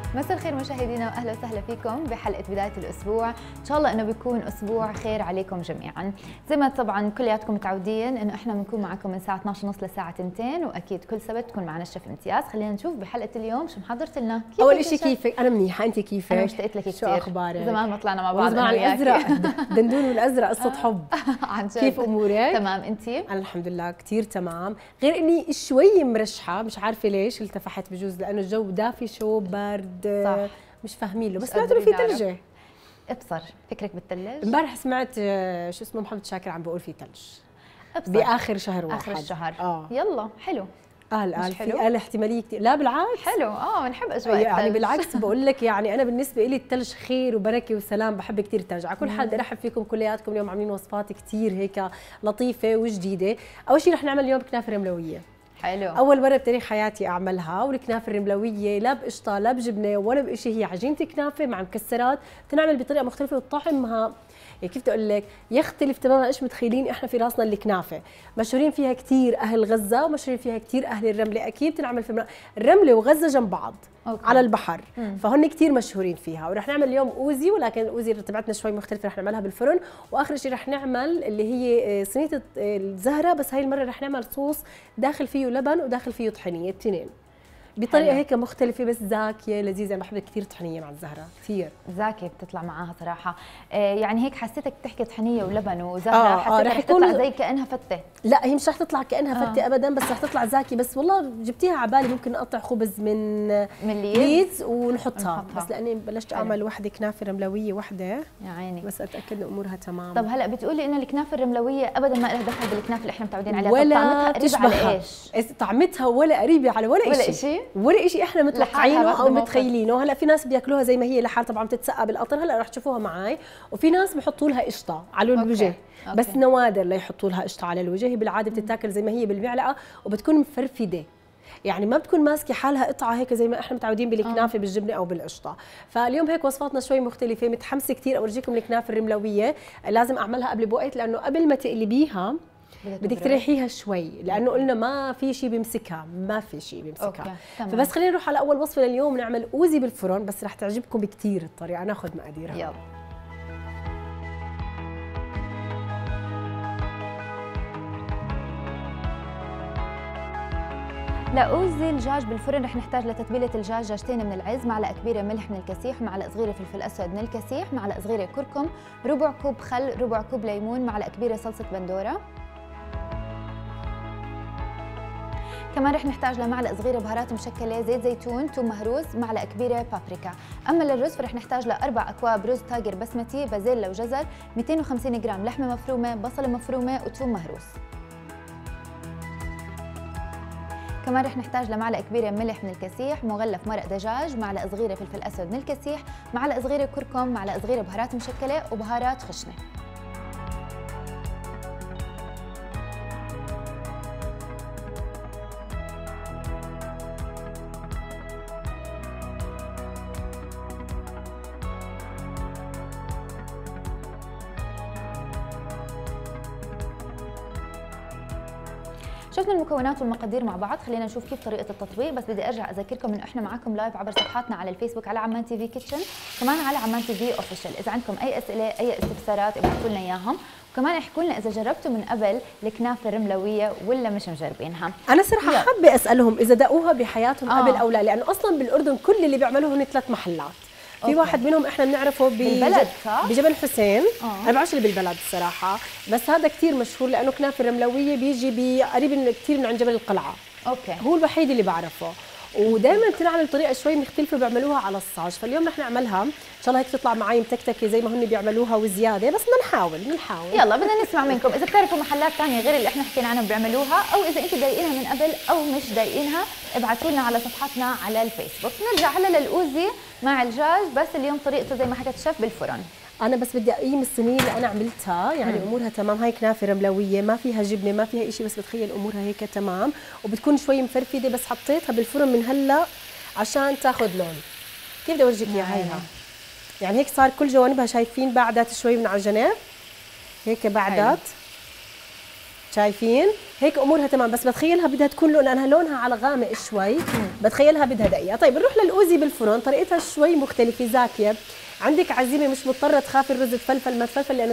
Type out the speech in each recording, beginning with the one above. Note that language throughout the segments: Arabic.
مساء الخير مشاهدينا واهلا وسهلا فيكم بحلقه بدايه الاسبوع، ان شاء الله انه بيكون اسبوع خير عليكم جميعا. زي ما طبعا كلياتكم متعودين انه احنا بنكون معكم من الساعه 12:30 للساعه 2 واكيد كل سبت تكون معنا الشيف امتياز. خلينا نشوف بحلقه اليوم شو محضرت لنا. اول شيء كيفك؟ انا منيحه، انت كيفك؟ انا مشتقت لك كثير. شو اخبارك؟ زمان ما طلعنا مع بعض. زمان الازرق دندون والازرق قصه حب. عن جد. كيف امورك؟ تمام، انتي؟ انا الحمد لله كثير تمام، غير اني شوي مرشحه، مش عارفه ليش التفحت بجوز لانه الجو دافي شو برد. صح. مش فاهمين له، بس سمعت انه في ثلجه. ابصر فكرك بالثلج. امبارح سمعت شو اسمه محمد شاكر عم بقول في ثلج باخر شهر واحد. اخر الشهر. يلا حلو. قال في احتماليه كثير. لا بالعكس حلو. بنحب اجواء الثلج. يعني بالعكس بقول لك، يعني انا بالنسبه لي الثلج خير وبركه وسلام، بحب كثير الثلج. على كل حال بدي ارحب فيكم كلياتكم. اليوم عاملين وصفات كثير هيك لطيفه وجديده. اول شيء رح نعمل اليوم كنافه رملويه. حلو. اول مره بتاريخ حياتي اعملها، والكنافه الرملويه لا بقشطه لا بجبنه ولا بشيء، هي عجينه كنافه مع مكسرات بتنعمل بطريقه مختلفه وطعمها يعني كيف بدي اقول لك يختلف تماما. ايش متخيلين احنا في راسنا الكنافه مشهورين فيها كثير اهل غزه ومشهورين فيها كثير اهل الرمله. اكيد بتنعمل في الرمله وغزه جنب بعض. أوكي. على البحر. فهن كثير مشهورين فيها. ورح نعمل اليوم اوزي، ولكن الاوزي تبعتنا شوي مختلفه، رح نعملها بالفرن. واخر شيء رح نعمل اللي هي صينيه الزهره، بس هاي المره رح نعمل صوص داخل فيه لبن وداخل فيه طحينيه، الاثنين بطريقه هيك مختلفه بس زاكيه لذيذه. انا بحب كثير طحينيه مع الزهره، كثير زاكيه بتطلع معاها صراحه. يعني هيك حسيتك بتحكي طحينيه ولبن وزهره. حسيتك رح تطلع زي كانها فته. لا هي مش رح تطلع كانها فته ابدا، بس رح تطلع زاكيه. بس والله جبتيها على بالي ممكن نقطع خبز من ليدز ونحطها. بس لاني بلشت اعمل وحده كنافه رملويه وحده يا عيني، بس اتاكد ان امورها تمام. طب هلا بتقولي انه الكنافه الرملويه ابدا ما لها دخل بالكنافه اللي احنا متعودين عليها. ولا طب طعمتها قريبه على ايش؟ طعمتها ولا قريبه على ولا شيء ولا شيء احنا متوقعينه او متخيلينه. هلا في ناس بياكلوها زي ما هي لحال، طبعا بتتسقى بالقطر، هلا رح تشوفوها معي. وفي ناس بحطوا لها قشطه على الوجه. بس نوادر ليحطوا لها قشطه على الوجه. هي بالعاده بتتاكل زي ما هي بالمعلقه وبتكون مفرفده، يعني ما بتكون ماسكه حالها قطعه هيك زي ما احنا متعودين بالكنافه بالجبنه او بالقشطه. فاليوم هيك وصفاتنا شوي مختلفه. متحمسه كثير اورجيكم الكنافه الرملويه. لازم اعملها قبل بوقت لانه قبل ما تقلبيها بدك تريحيها شوي، لانه قلنا ما في شيء بيمسكها، ما في شيء بيمسكها. فبس خلينا نروح على اول وصفه لليوم، نعمل اوزي بالفرن. بس رح تعجبكم كثير الطريقه. ناخذ مقاديرها. يلا. لأوزي الدجاج بالفرن رح نحتاج لتتبيلة الدجاج دجاجتين من العز، معلقة كبيرة ملح من الكسيح، معلقة صغيرة فلفل أسود من الكسيح، معلقة صغيرة كركم، ربع كوب خل، ربع كوب ليمون، معلقة كبيرة صلصة بندورة. كمان رح نحتاج لمعلقة صغيرة بهارات مشكلة، زيت زيتون، ثوم مهروس، معلقة كبيرة بابريكا. أما للرز فرح نحتاج لأربع أكواب رز طاجر بسمتي، بازيلا وجزر، 250 جرام لحمة مفرومة، بصلة مفرومة وثوم مهروس. كمان رح نحتاج لمعلقة كبيرة ملح من الكسيح، مغلف مرق دجاج، معلقة صغيرة فلفل أسود من الكسيح، معلقة صغيرة كركم، معلقة صغيرة بهارات مشكلة وبهارات خشنة. شفنا المكونات والمقادير مع بعض، خلينا نشوف كيف طريقه التطبيق. بس بدي ارجع اذكركم انه احنا معاكم لايف عبر صفحاتنا على الفيسبوك على عمان تي في كيتشن، كمان على عمان تي في اوفيشال. اذا عندكم اي اسئله اي استفسارات ابعثوا لنا اياهم، وكمان احكوا لنا اذا جربتوا من قبل الكنافه الرملويه ولا مش مجربينها. انا صراحه حابه اسالهم اذا دقوها بحياتهم قبل او لا، لانه اصلا بالاردن كل اللي بيعملوه هن 3 محلات. في واحد منهم احنا بنعرفه بالبلد صح؟ بجبل حسين. انا ما بعرفش اللي بالبلد الصراحه، بس هذا كثير مشهور لانه كنافه الرملويه بيجي قريب كثير من عند جبل القلعه. هو الوحيد اللي بعرفه. ودائما بتنعمل بطريقه شوي مختلفه، بيعملوها على الصاج. فاليوم رح نعملها ان شاء الله هيك تطلع معي متكتكه زي ما هن بيعملوها وزياده، بس بدنا نحاول. يلا بدنا نسمع منكم اذا بتعرفوا محلات ثانيه غير اللي احنا حكينا عنهم بيعملوها، او اذا انتم ضايقينها من قبل او مش ضايقينها ابعثوا لنا على صفحاتنا على الفيسبوك. نرجع هلا للأوزي مع الدجاج، بس اليوم طريقته زي ما حكت الشيف بالفرن. انا بس بدي اقيم الصينيه اللي انا عملتها، يعني امورها تمام. هاي كنافه رملويه ما فيها جبنه ما فيها شيء، بس بتخيل امورها هيك تمام وبتكون شوي مفرفده. بس حطيتها بالفرن من هلا عشان تاخذ لون. كيف بدي اورجيك اياها؟ يعني هيك صار كل جوانبها، شايفين بعدت شوي من على الجناب هيك بعدت. شايفين هيك امورها تمام. بس بتخيلها بدها تكون لونها لونها على غامق شوي، بتخيلها بدها دقيقه. طيب نروح للاوزي بالفرن، طريقتها شوي مختلفه زاكيه. عندك عزيمه مش مضطره تخافي الرز تفلفل ما تفلفل لانه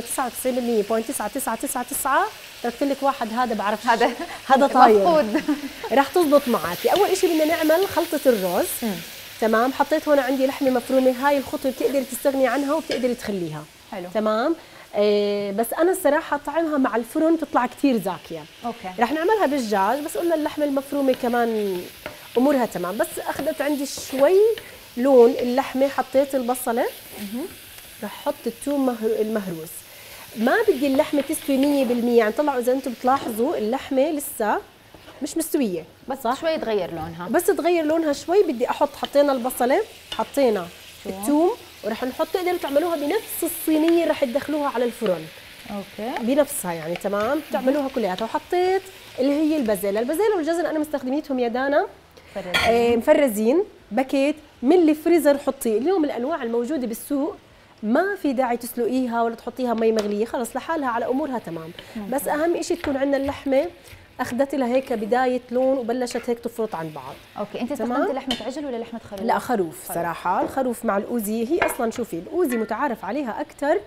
99.9999 تركت لك واحد هذا بعرف هذا طاير رح تزبط معك. اول شيء بدنا نعمل خلطه الرز. تمام، حطيت هون عندي لحمه مفرومه، هاي الخطوه بتقدري تستغني عنها وبتقدري تخليها. حلو تمام. بس انا الصراحه طعمها مع الفرن بتطلع كثير زاكيه. اوكي رح نعملها بالدجاج، بس قلنا اللحمه المفرومه كمان امورها تمام. بس اخذت عندي شوي لون اللحمه، حطيت البصله، رح احط الثوم المهروس. ما بدي اللحمه تستوي 100%، يعني طلعوا اذا انتم بتلاحظوا اللحمه لسه مش مستويه، بس صح؟ شوي تغير لونها، بس تغير لونها شوي. بدي حطينا البصله، حطينا الثوم، ورح نحط، تقدروا تعملوها بنفس الصينيه رح تدخلوها على الفرن. اوكي بنفسها يعني تمام، تعملوها كلياتها. وحطيت اللي هي البازيلا والجزر، انا مستخدميتهم يا دانا مفرزين باكيت من الفريزر. حطيه اليوم الانواع الموجوده بالسوق ما في داعي تسلقيها ولا تحطيها مي مغليه، خلص لحالها على امورها تمام. بس اهم شيء تكون عندنا اللحمه اخذت لها هيك بدايه لون وبلشت هيك تفرط عن بعض. اوكي انت استخدمتي لحمه عجل ولا لحمه خروف؟ لا خروف صراحه. الخروف مع الاوزي هي اصلا شوفي الاوزي متعارف عليها اكثر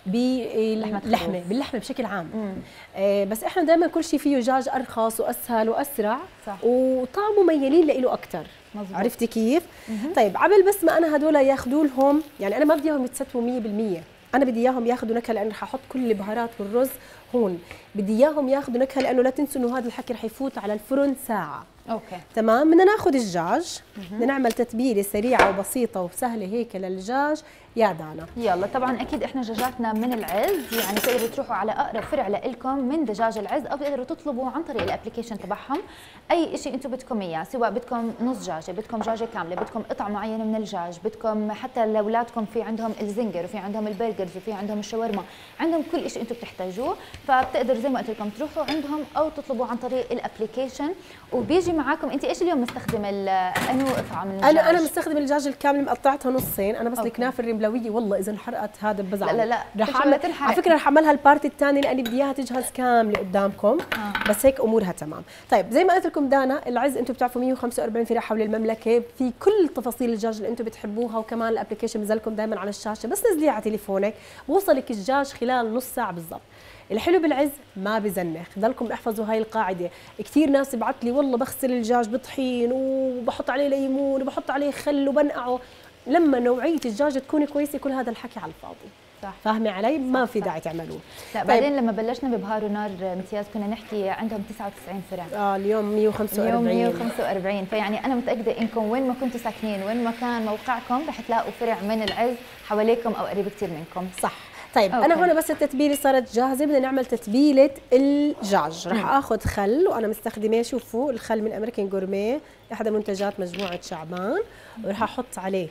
باللحمه بشكل عام. بس احنا دائما كل شيء فيه دجاج ارخص واسهل واسرع، صح. وطعمه ميالين له اكثر. عرفتي كيف؟ طيب عبل بس ما انا هدول ياخذوا لهم، يعني انا ما بدي اياهم يتستووا 100%، انا بدي اياهم ياخذوا نكهه، لانه رح احط كل البهارات والرز هون، بدي اياهم ياخذوا نكهه، لانه لا تنسوا انه هذا الحكي رح يفوت على الفرن ساعه. اوكي تمام. بدنا ناخذ الدجاج، بدنا نعمل تتبيله سريعه وبسيطه وسهله هيك للدجاج يا دانا. يلا طبعا اكيد احنا دجاجاتنا من العز، يعني تقدروا تروحوا على اقرب فرع لكم من دجاج العز، او تقدروا تطلبوا عن طريق الابلكيشن تبعهم اي شيء انتم بدكم اياه، سواء بدكم نص دجاجه، بدكم دجاجه كامله، بدكم قطع معينه من الدجاج، بدكم حتى لاولادكم في عندهم الزنجر وفي عندهم البرجرز وفي عندهم الشاورما، عندهم كل شيء انتم بتحتاجوه. فبتقدروا زي ما قلت لكم تروحوا عندهم او تطلبوا عن طريق الابلكيشن، وبيجي معاكم. انت ايش اليوم مستخدمه انه قطعه من الدجاج؟ انا مستخدمه الدجاج الكامل مقطعتها نصين. انا بس الكنافه الرملويه والله اذا انحرقت هذا بزعل. لا رح اعمل على فكره، رح اعملها البارت الثاني لاني بدي اياها تجهز كامله قدامكم. بس هيك امورها تمام. طيب زي ما قلت لكم دانا، العز انتم بتعرفوا 145 فرع حول المملكه، في كل تفاصيل الدجاج اللي انتم بتحبوها، وكمان الابلكيشن بنزلكم دائما على الشاشه، بس نزليه على تليفونك بوصلك الدجاج خلال نص ساعه بالضبط. الحلو بالعز ما بزنخ، ضلكم احفظوا هاي القاعده. كثير ناس تبعت لي والله بغسل الدجاج بطحين وبحط عليه ليمون وبحط عليه خل وبنقعه. لما نوعيه الدجاج تكون كويسه كل هذا الحكي على الفاضي. صح. فاهمه علي؟ ما في داعي تعملوه. لا بعدين لما بلشنا ببهار ونار امتياز كنا نحكي عندهم 99 فرع. اليوم 145. اليوم 145، فيعني انا متاكده انكم وين ما كنتوا ساكنين، وين ما كان موقعكم، رح تلاقوا فرع من العز حواليكم او قريب كثير منكم. صح. طيب أوكي. انا هون بس التتبيله صارت جاهزه، بدنا نعمل تتبيله الدجاج. رح اخذ خل، وانا مستخدمه شوفوا الخل من امريكان غورميه، احدى منتجات مجموعه شعبان، ورح احط عليه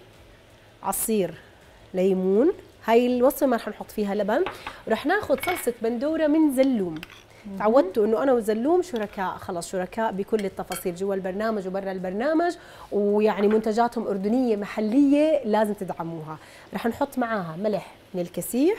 عصير ليمون. هاي الوصفه ما رح نحط فيها لبن. ورح ناخذ صلصه بندوره من زلوم. تعودتوا انه انا وزلوم شركاء، خلص شركاء بكل التفاصيل جوا البرنامج وبرا البرنامج، ويعني منتجاتهم اردنيه محليه لازم تدعموها. رح نحط معاها ملح من الكسيح.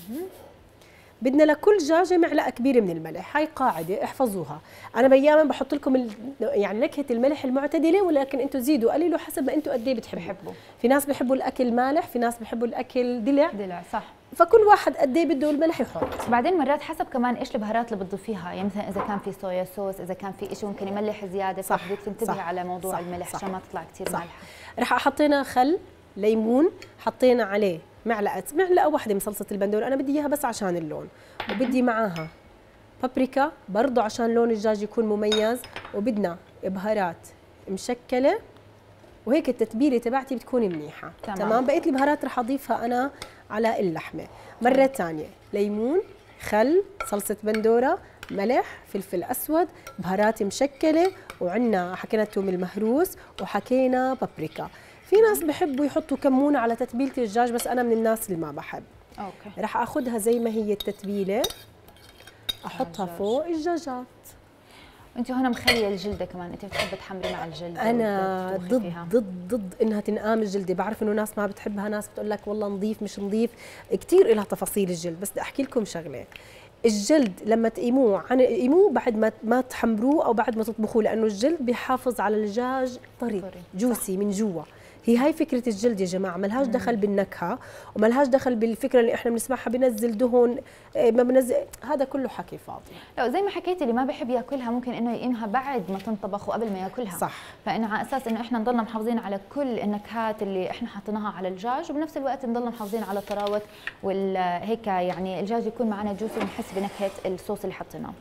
بدنا لكل دجاجه معلقه كبيره من الملح، هاي قاعده احفظوها. انا بياما بحط لكم يعني نكهه الملح المعتدله، ولكن انتم زيدوا قللوا حسب ما انتم قد ايه بتحبوا. في ناس بيحبوا الاكل مالح، في ناس بيحبوا الاكل دلع صح. فكل واحد قد ايه بده الملح يحط. بعدين مرات حسب كمان ايش البهارات اللي بتضيفيها، يعني مثلا اذا كان في صويا صوص، اذا كان في شيء ممكن يملح زياده، فبدك تنتبهي على موضوع الملح عشان ما تطلع كثير مالحه. رح حطينا خل، ليمون، حطينا عليه معلقه واحده من صلصه البندوره، انا بدي اياها بس عشان اللون، وبدي معاها بابريكا برضه عشان لون الدجاج يكون مميز، وبدنا بهارات مشكله، وهيك التتبيله تبعتي بتكون منيحه. تمام. بقيت البهارات رح اضيفها انا على اللحمه. مره ثانيه ليمون، خل، صلصه بندوره، ملح، فلفل اسود، بهارات مشكله، وعندنا حكينا الثوم المهروس، وحكينا بابريكا. في ناس بحبوا يحطوا كمون على تتبيله الدجاج، بس انا من الناس اللي ما بحب. اوكي. رح اخذها زي ما هي التتبيله، احطها فوق الدجاجات. انت هون مخليه الجلده كمان، انت بتحبي تحمري مع الجلده؟ انا ضد انها تنقام الجلده، بعرف انه ناس ما بتحبها، ناس بتقول لك والله نظيف مش نظيف، كثير لها تفاصيل الجلد. بس بدي احكي لكم شغله، الجلد لما تقيموه بعد ما تحمروه او بعد ما تطبخوه، لانه الجلد بيحافظ على الدجاج طري جوسي من جوا. هاي فكره الجلد يا جماعه، ما لهاش دخل بالنكهه وما لهاش دخل بالفكره اللي احنا بنسمعها بنزل دهون ما بنزل، هذا كله حكي فاضي. لو زي ما حكيتي اللي ما بيحب ياكلها ممكن انه يقيمها بعد ما تنطبخ وقبل ما ياكلها. صح. فانه على اساس انه احنا نضلنا محافظين على كل النكهات اللي احنا حاطيناها على الدجاج، وبنفس الوقت نضلنا محافظين على طراوه هيك يعني الدجاج يكون معنا جوسي ونحس بنكهه الصوص اللي حطيناه.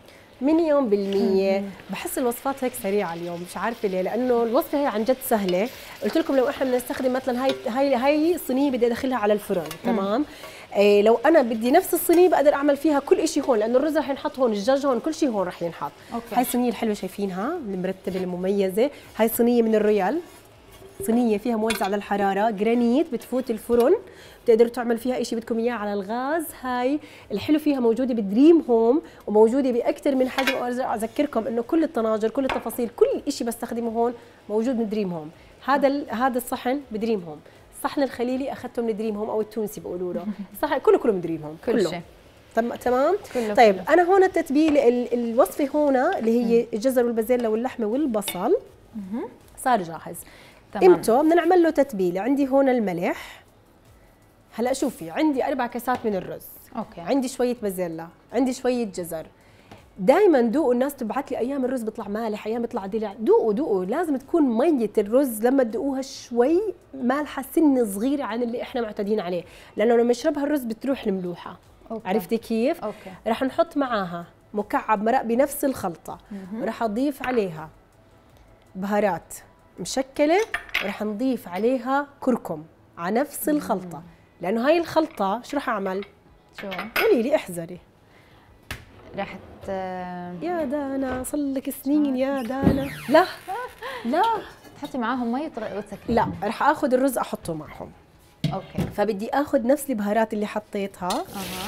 100% بحس الوصفات هيك سريعه اليوم، مش عارفه ليه، لانه الوصفه هي عن جد سهله. قلت لكم لو احنا بنستخدم مثلا هاي الصينيه بدي ادخلها على الفرن، تمام؟ لو انا بدي نفس الصينيه بقدر اعمل فيها كل شيء هون، لانه الرز رح ينحط هون، الدجاج هون، كل شيء هون رح ينحط. هاي الصينيه الحلوه شايفينها المرتبه المميزه، هاي صينيه من الرويال، صينيه فيها موزع على الحراره، جرانيت، بتفوت الفرن، بتقدروا تعمل فيها اي شيء بدكم اياه على الغاز. هاي الحلو فيها موجوده بدريم هوم وموجوده باكثر من حجم، واذكركم انه كل الطناجر كل التفاصيل كل شيء بستخدمه هون موجود من دريم هوم. هذا الصحن بدريم هوم، الصحن الخليلي اخذته من دريم هوم او التونسي بيقولوا له، الصحن كله من دريم هوم كل شيء. تمام. طيب كله. انا هون التتبيل الوصفه هون اللي هي الجزر والبازيلا واللحمه والبصل صار جاهز. امتى بدنا نعمل له تتبيله؟ عندي هون الملح، هلا شوفي عندي 4 كاسات من الرز، اوكي، عندي شويه بازيلا، عندي شويه جزر. دائما دوقوا، الناس تبعت لي ايام الرز بيطلع مالح، ايام بيطلع دلع، دوقوا لازم تكون ميه الرز لما تدوقوها شوي مالحه سنه صغيره عن اللي احنا معتادين عليه، لانه لما يشربها الرز بتروح الملوحه. عرفتي كيف؟ اوكي. رح نحط معاها مكعب مرق بنفس الخلطه، ورح اضيف عليها بهارات مشكله، ورح نضيف عليها كركم على نفس الخلطه، لانه هاي الخلطه شو رح اعمل؟ شو؟ قولي لي، احذري. رح يا دانا صار لك سنين يا دانا. لا تحطي معاهم مي وتسكري. لا، رح اخذ الرز احطه معهم. اوكي. فبدي اخذ نفس البهارات اللي حطيتها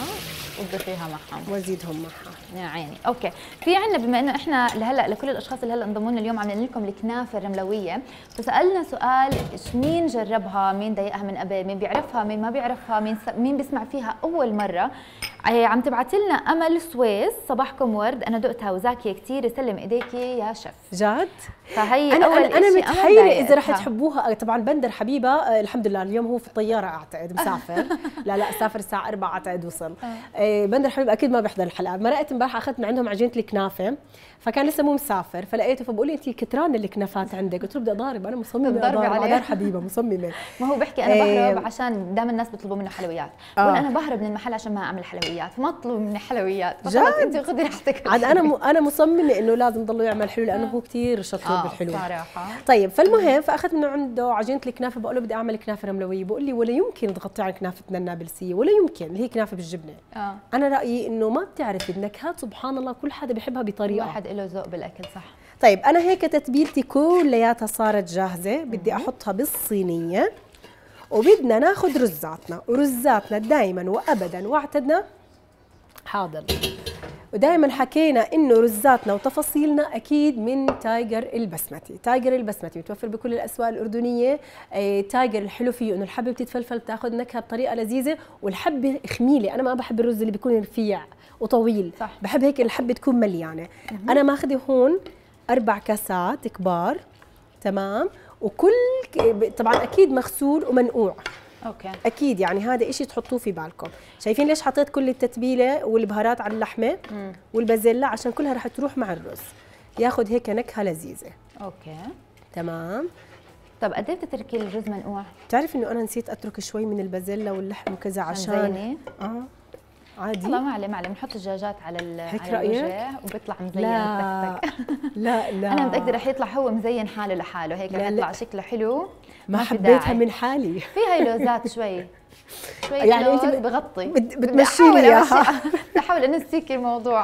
وتضيفيها معهم وازيدهم معها. يا عيني. اوكي، في عندنا بما انه احنا لهلا لكل الاشخاص اللي هلا انضموا لنا اليوم عاملين لكم الكنافه الرملويه، فسالنا سؤال، مين جربها، مين ضايقها من قبل، مين بيعرفها، مين ما بيعرفها، مين بيسمع فيها اول مره. عم تبعت لنا امل سويس، صباحكم ورد، انا دقتها وزاكيه كثير، يسلم ايديكي يا شيف. جد؟ فهي انا متخيله اذا رح تحبوها. طبعا بندر حبيبه الحمد لله اليوم هو في الطياره اعتقد مسافر. لا سافر الساعه 4 اعتقد وصل. بندر حبيبه اكيد ما بيحضر الحلقه. مرقت امبارح اخذت من عندهم عجينه الكنافه، فكان لسه مو مسافر، فلقيته فبقول لي انت كتران الكنافات عندك، قلت له بدي اضارب، انا مصممه اضارب على دار حبيبه، مصممه. ما هو بحكي انا بهرب عشان دائما الناس بيطلبوا منه حلويات، بقول انا بهرب من المحل عشان ما اعمل حلويات، فما تطلبوا مني حلويات، فخلص انت خذي راحتك. عاد انا مصممه انه لازم ضله يعمل حلو، لانه هو كثير شطور بالحلو صراحه. طيب فالمهم فاخذت من عنده عجينه الكنافه، بقول له بدي اعمل كنافه رملويه، بقول لي ولا يمكن تغطي على كنافتنا النابلسيه، ولا يمكن، اللي هي كنافه بالجبنه. انا رايي انه ما بتعرفي النكهات سبحان الله كل حدا بيحبها بطريقه، واحد له ذوق بالاكل. صح. طيب انا هيك تتبيلتي كلياتها صارت جاهزه، بدي احطها بالصينيه، وبدنا ناخذ رزاتنا، ورزاتنا دائما وابدا واعتدنا حاضر، ودائما حكينا انه رزاتنا وتفاصيلنا اكيد من تايجر البسمتي. تايجر البسمتي متوفر بكل الاسواق الاردنيه. تايجر الحلو فيه انه الحبه بتتفلفل بتاخذ نكهه بطريقه لذيذه، والحبه خميله، انا ما بحب الرز اللي بيكون رفيع وطويل. صح. بحب هيك الحبه تكون مليانه. انا ماخذه هون 4 كاسات كبار، تمام، وكل طبعا اكيد مغسول ومنقوع. اوكي. اكيد يعني هذا إشي تحطوه في بالكم. شايفين ليش حطيت كل التتبيله والبهارات على اللحمه والبازيلا؟ عشان كلها رح تروح مع الرز، ياخذ هيك نكهه لذيذه. اوكي تمام. طب قد ايه بتتركي الرز منقوع؟ بتعرفي انه انا نسيت اترك شوي من البازيلا واللحم وكذا عشان عادي. والله ما عليه بنحط الدجاجات على هيك على الوجه وبيطلع مزين. لا انا متاكده رح يطلع هو مزين حاله لحاله، هيك رح يطلع شكله حلو. ما حبيتها من حالي. فيها لوزات شوي يعني لوز انت بغطي بتمشي لي اياها. بحاول انسيكي الموضوع.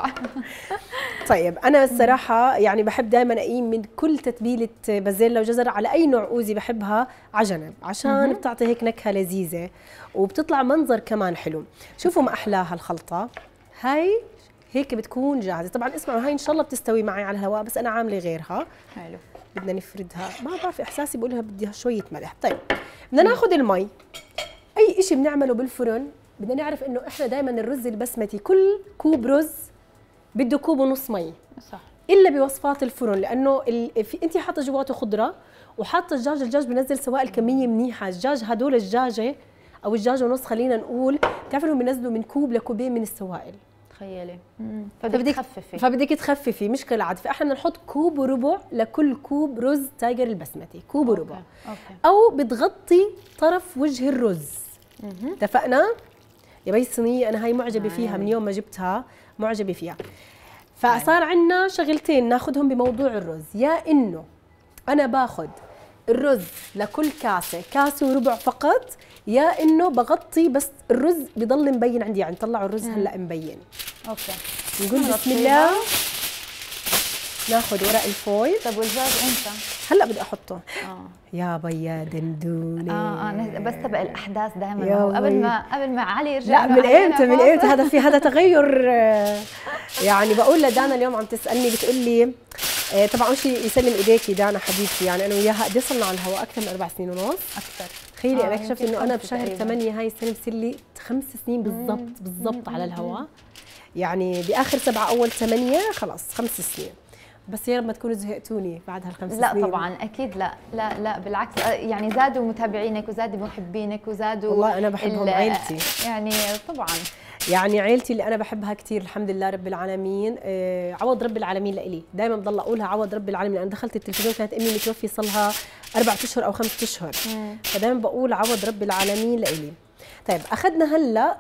طيب انا الصراحه يعني بحب دائما اقيم من كل تتبيله بازيلا وجزر على اي نوع اوزي بحبها على جنب، عشان بتعطي هيك نكهه لذيذه وبتطلع منظر كمان حلو. شوفوا ما احلاها الخلطه هاي، هيك بتكون جاهزه. طبعا اسمعوا هاي ان شاء الله بتستوي معي على الهواء، بس انا عامله غيرها. حلو. بدنا نفردها، ما بعرف احساسي بقولها بديها شويه ملح. طيب بدنا ناخذ المي. اي شيء بنعمله بالفرن بدنا نعرف انه احنا دائما الرز البسمتي كل كوب رز بده كوب ونص مي. صح. الا بوصفات الفرن، لانه انت حاطه جواته خضره وحاطه الدجاج بنزل سوائل كميه منيحه. الدجاج هدول الدجاجه او الدجاج ونص خلينا نقول، بتعرفوا انهم بينزلوا من كوب لكوبين من السوائل. تخيلي. فبدك تخففي. فبدك تخففي مش كالعاده، فاحنا بدنا نحط كوب وربع لكل كوب رز تايجر البسمتي، كوب وربع. او بتغطي طرف وجه الرز. اتفقنا؟ يا بي الصينيه انا هاي معجبه فيها من يوم ما جبتها، معجبه فيها. فصار عندنا شغلتين ناخذهم بموضوع الرز، يا انه انا باخذ الرز لكل كاسه وربع فقط، يا انه بغطي بس الرز بضل مبين عندي. يعني طلعوا الرز هلا مبين. اوكي. نقول بسم الله. ناخذ ورق الفويل. طب والدجاج امتى؟ هلا بدي احطه. يا بيا دندونه. بس تبع الاحداث دائما قبل ما علي يرجع. لا من امتى هذا تغير. يعني بقول لدانا اليوم عم تسالني بتقول لي طبعا اول شيء يسلم ايديكي دانا حبيبتي، يعني انا وياها قد ايه صرنا على الهواء؟ اكثر من 4 سنين ونص. اكثر. تخيلي انا اكتشفت انه انا بشهر 8 هاي السنه بصير لي 5 سنين بالضبط على الهواء. يعني باخر 7 اول 8 خلاص 5 سنين. بس يا رب ما تكونوا زهقتوني بعد هال5 سنين. لا طبعا اكيد لا بالعكس، يعني زادوا متابعينك وزادوا محبينك وزادوا. والله انا بحبهم عيلتي. يعني طبعا يعني عيلتي اللي انا بحبها كثير الحمد لله رب العالمين. عوض رب العالمين لإلي، دائما بضل اقولها عوض رب العالمين. انا دخلت التلفزيون كانت امي متوفيه صار لها 4 اشهر او 5 اشهر، فدائما بقول عوض رب العالمين لإلي. طيب اخذنا هلا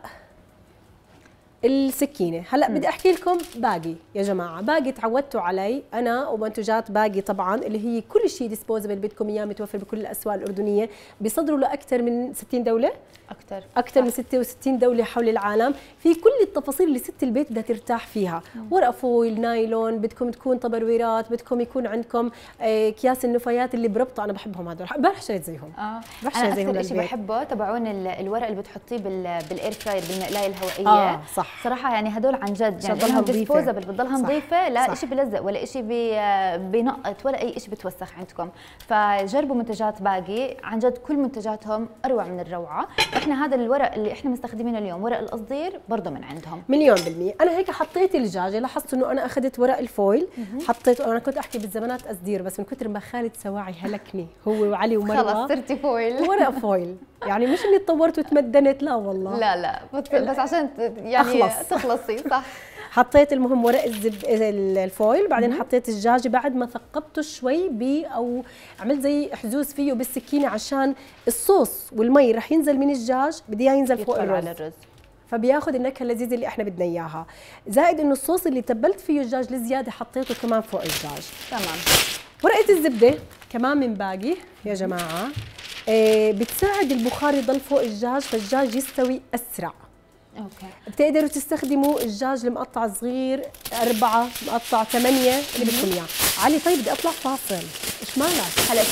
السكينه، هلا بدي احكي لكم باقي يا جماعه، باقي تعودتوا علي انا ومنتجات باقي طبعا اللي هي كل شيء ديسبوزبل بدكم اياه متوفر بكل الاسواق الاردنيه، بيصدروا لاكثر من 60 دوله، اكثر من 66 دوله حول العالم، في كل التفاصيل اللي ست البيت بدها ترتاح فيها. ورق فويل، نايلون، بدكم تكون طبرويرات، بدكم يكون عندكم اكياس النفايات اللي بربطه، انا بحبهم هذول، امبارح اشتريت زيهم. انا اكثر شيء بحبه تبعون الورق اللي بتحطيه بالاير فراير بالمقلايه الهوائيه. صح. صراحه يعني هدول عن جد يعني ديسبوزبل، بتضلها نظيفه، لا شيء بلزق ولا شيء بينقط ولا اي شيء بتوسخ عندكم. فجربوا منتجات باقي، عن جد كل منتجاتهم اروع من الروعه. احنا هذا الورق اللي احنا مستخدمينه اليوم ورق القصدير برضه من عندهم 100%. انا هيك حطيت الدجاجه، لاحظت انه انا اخذت ورق الفويل حطيته. انا كنت احكي بالزمانات قصدير، بس من كتر ما خالد سواعي هلكني هو وعلي ومروه خلص صرتي فويل. ورق فويل، يعني مش اني تطورت وتمدنت، لا والله لا بس عشان يعني تخلصي. صح. حطيت المهم ورق الفويل، بعدين حطيت الدجاجه بعد ما ثقبته شوي او عملت زي حزوز فيه بالسكينه عشان الصوص والمي رح ينزل من الدجاج، بدي اياه ينزل فوق الرز، فبياخذ النكهه اللذيذه اللي احنا بدنا اياها. زائد انه الصوص اللي تبلت فيه الدجاج لزياده حطيته كمان فوق الدجاج. تمام. ورقه الزبده كمان من باقي يا جماعه، بتساعد البخار يضل فوق الدجاج فالدجاج يستوي اسرع. اوكي. بتقدروا تستخدموا الدجاج المقطع صغير 4 مقطع 8 اللي بدكم اياه. علي طيب بدي اطلع فاصل، ايش مالك؟ هلا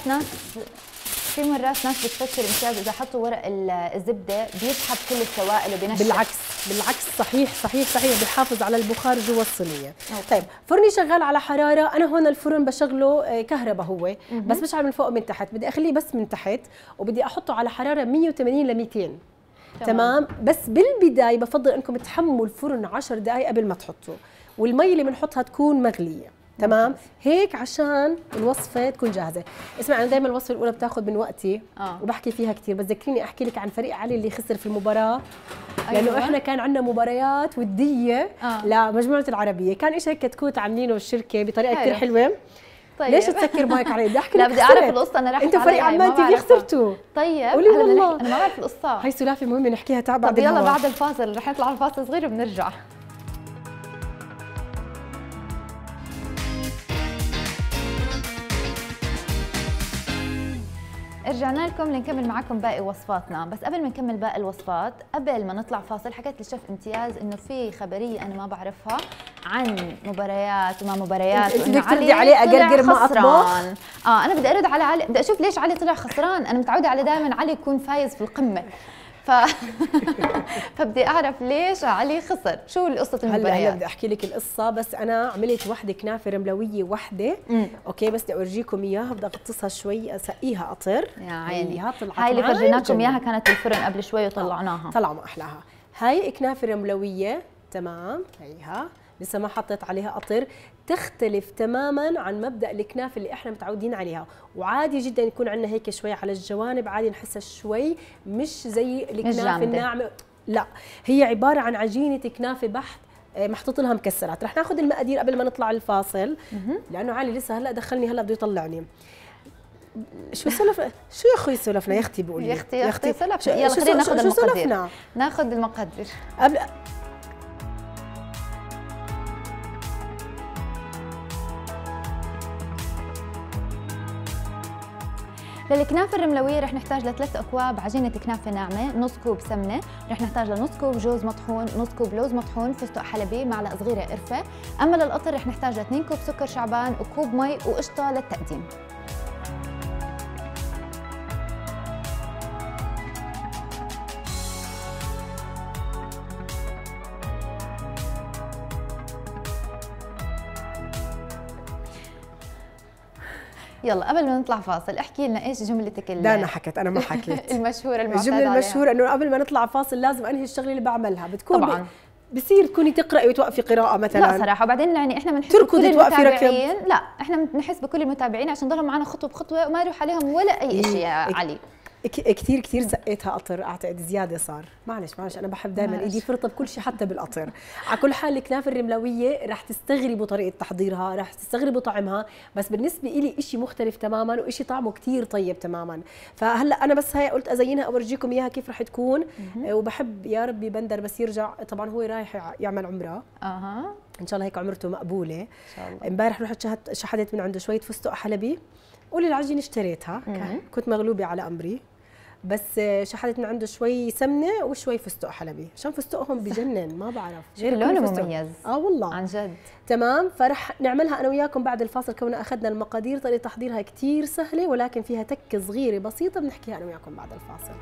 في مرات ناس بتفكر امتياز اذا حطوا ورق الزبده بيسحب كل السوائل وبينشف. بالعكس صحيح بيحافظ على البخار جوا الصينيه. طيب فرني شغال على حراره، انا هون الفرن بشغله كهرباء هو، بس بشعل من فوق ومن تحت، بدي اخليه بس من تحت وبدي احطه على حراره 180 ل 200. تمام. بس بالبدايه بفضل انكم تحموا الفرن 10 دقائق قبل ما تحطوا، والمي اللي بنحطها تكون مغليه. تمام. هيك عشان الوصفه تكون جاهزه. اسمع انا دائما الوصفه الاولى بتاخذ من وقتي وبحكي فيها كثير، بس ذكريني احكي لك عن فريق علي اللي خسر في المباراه. لانه احنا كان عندنا مباريات وديه لمجموعه العربيه، كان شيء هيك كتكوت عاملينه الشركه بطريقه كثير حلوه. طيب. ليش تسكر مايك علي؟ بدي احكي لا بدي اعرف القصه، انا رح انتوا فريق عمان تي في خسرتوا. طيب قولي والله انا ما بعرف القصه. هي سلافه مهمه نحكيها بعد طب يلا بعد الفاصل، رح نطلع على الفاصل صغير وبنرجع. رجعنا لكم لنكمل معكم باقي وصفاتنا، بس قبل ما نكمل باقي الوصفات، قبل ما نطلع فاصل حكيت للشيف امتياز انه في خبريه انا ما بعرفها عن مباريات وما مباريات، انت بدك تردي عليه اقرقر ما اطبخ. انا بدي ارد على علي، بدي اشوف ليش علي طلع خسران. انا متعوده على دائما علي يكون فايز في القمه، فبدي اعرف ليش علي خسر، شو القصه المباريات؟ هلا بدي احكي لك القصه، بس انا عملت وحده كنافه رملويه وحده، اوكي، بس بدي اورجيكم اياها، بدي اغطسها شوي اسقيها قطر. يا عيني هاي اللي فرجيناكم اياها كانت بالفرن قبل شوي وطلعناها، طلع ما احلاها. هاي كنافه رملويه، تمام، هيها لسه ما حطيت عليها قطر، تختلف تماما عن مبدا الكنافه اللي احنا متعودين عليها، وعادي جدا يكون عندنا هيك شوي على الجوانب، عادي نحسها شوي مش زي الكنافه الناعمه، لا، هي عباره عن عجينه كنافه بحت محطوط لها مكسرات. رح ناخذ المقادير قبل ما نطلع الفاصل، لانه علي لسه هلا دخلني، هلا بده يطلعني. شو سلفنا؟ شو يا اخوي سلفنا يا اختي؟ بقول يا اختي سلفنا. يلا خلينا ناخذ المقادير. ناخذ المقادير قبل. للكنافه الرملويه رح نحتاج ل3 اكواب عجينه كنافه ناعمه، نص كوب سمنه، رح نحتاج لنص كوب جوز مطحون، نص كوب لوز مطحون، فستق حلبي، معلقه صغيره قرفه. اما للقطر رح نحتاج ل2 كوب سكر شعبان وكوب مي وقشطه للتقديم. يلا قبل ما نطلع فاصل احكي لنا ايش جملتك لا انا حكيت، انا ما حكيت المشهوره المعتاده الجمله المشهوره انه قبل ما نطلع فاصل لازم انهي الشغله اللي بعملها، بتكون طبعا بصير تكوني تقراي وتوقفي قراءه مثلا، لا صراحه، وبعدين يعني احنا بنحس بكل المتابعين، لا احنا بنحس بكل المتابعين عشان ضلهم معنا خطوه بخطوه وما يروح عليهم ولا اي شيء يا علي. كثير سقيتها قطر، اعتقد زياده صار، معلش انا بحب دائما ايدي فرطه بكل شيء حتى بالقطر. على كل حال الكنافه الرملويه رح تستغربوا طريقه تحضيرها، رح تستغربوا طعمها، بس بالنسبه لي شيء مختلف تماما وشيء طعمه كثير طيب تماما. فهلا انا بس هاي قلت ازينها اورجيكم اياها كيف رح تكون. وبحب يا ربي بندر بس يرجع، طبعا هو رايح يعمل عمره، ان شاء الله هيك عمرته مقبوله ان شاء الله. امبارح رحت شحدت من عنده شويه فستق حلبي، قولي العجينه اشتريتها، كنت مغلوبه على امري، بس شحدت من عنده شوي سمنه وشوي فستق حلبي، عشان فستقهم بجنن، ما بعرف غير لونه مميز. والله عن جد. تمام، فرح نعملها انا وياكم بعد الفاصل، كوننا اخذنا المقادير، طريقه تحضيرها كثير سهله ولكن فيها تكه صغيره بسيطه بنحكيها انا وياكم بعد الفاصل.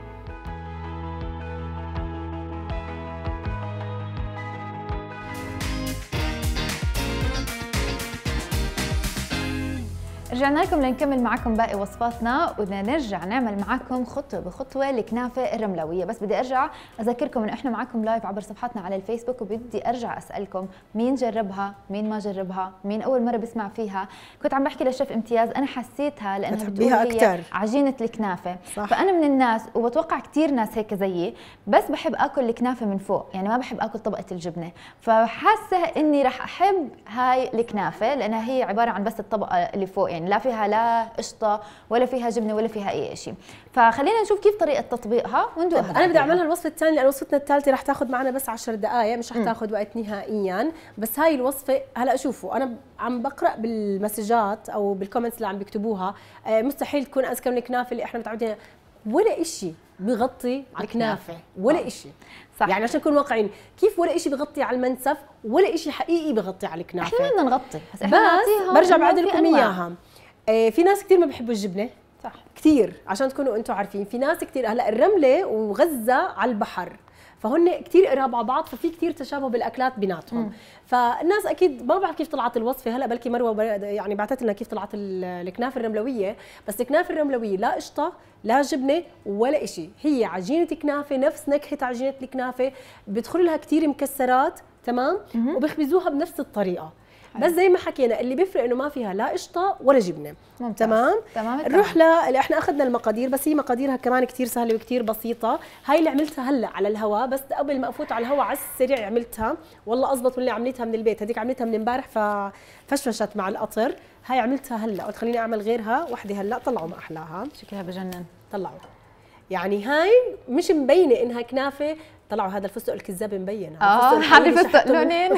رجعنا لكم لنكمل معكم باقي وصفاتنا، وبدنا نرجع نعمل معكم خطوه بخطوه الكنافه الرملويه، بس بدي ارجع اذكركم انه احنا معكم لايف عبر صفحاتنا على الفيسبوك، وبدي ارجع اسالكم مين جربها، مين ما جربها، مين اول مره بسمع فيها. كنت عم بحكي للشيف امتياز انا حسيتها لانها بتقول هي عجينه الكنافه، صح. فانا من الناس وبتوقع كثير ناس هيك زيي، بس بحب اكل الكنافه من فوق، يعني ما بحب اكل طبقه الجبنه، فحاسه اني راح احب هاي الكنافه لانها هي عباره عن بس الطبقه اللي فوق، يعني لا فيها لا قشطه ولا فيها جبنه ولا فيها اي شيء. فخلينا نشوف كيف طريقه تطبيقها وندوقها. انا بدي اعملها الوصفه الثانيه، لان وصفتنا الثالثه رح تاخذ معنا بس 10 دقائق، مش رح تاخذ وقت نهائيا، بس هاي الوصفه هلا شوفوا انا عم بقرا بالمسجات او بالكومنتس اللي عم بيكتبوها، مستحيل تكون اذكى من الكنافه اللي احنا متعودين، ولا شيء بغطي الكنافه ولا شيء، صح. يعني عشان نكون واقعيين، كيف ولا شيء بغطي على المنسف ولا شيء حقيقي بغطي على الكنافه؟ احنا بدنا نغطي، بس برجع بعد لكم اياها. في ناس كثير ما بيحبوا الجبنه، صح، كثير، عشان تكونوا انتم عارفين، في ناس كثير، هلا الرمله وغزه على البحر، فهن كثير قراب على بعض، ففي كثير تشابه بالاكلات بيناتهم. فالناس اكيد ما بعرف كيف طلعت الوصفه، هلا بلكي مروه يعني بعثت لنا كيف طلعت الكنافه الرملويه، بس الكنافه الرملويه لا قشطه لا جبنه ولا شيء، هي عجينه كنافه نفس نكهه عجينه الكنافه، بيدخل لها كثير مكسرات، تمام، وبيخبزوها بنفس الطريقه. بس زي ما حكينا اللي بيفرق انه ما فيها لا قشطه ولا جبنه. تمام. نروح اللي احنا اخذنا المقادير، بس هي مقاديرها كمان كثير سهله وكثير بسيطه. هاي اللي عملتها هلا على الهواء، بس قبل ما افوت على الهواء على السريع عملتها، والله اضبط من اللي عملتها من البيت، هذيك عملتها من امبارح ففشفشت مع القطر. هاي عملتها هلا، قلت خليني اعمل غيرها وحده هلا، طلعوا ما احلاها، شكلها بجنن، طلعوا. يعني هاي مش مبينه انها كنافه، طلعوا هذا الفستق الكذاب مبين، هذا الفستق لونين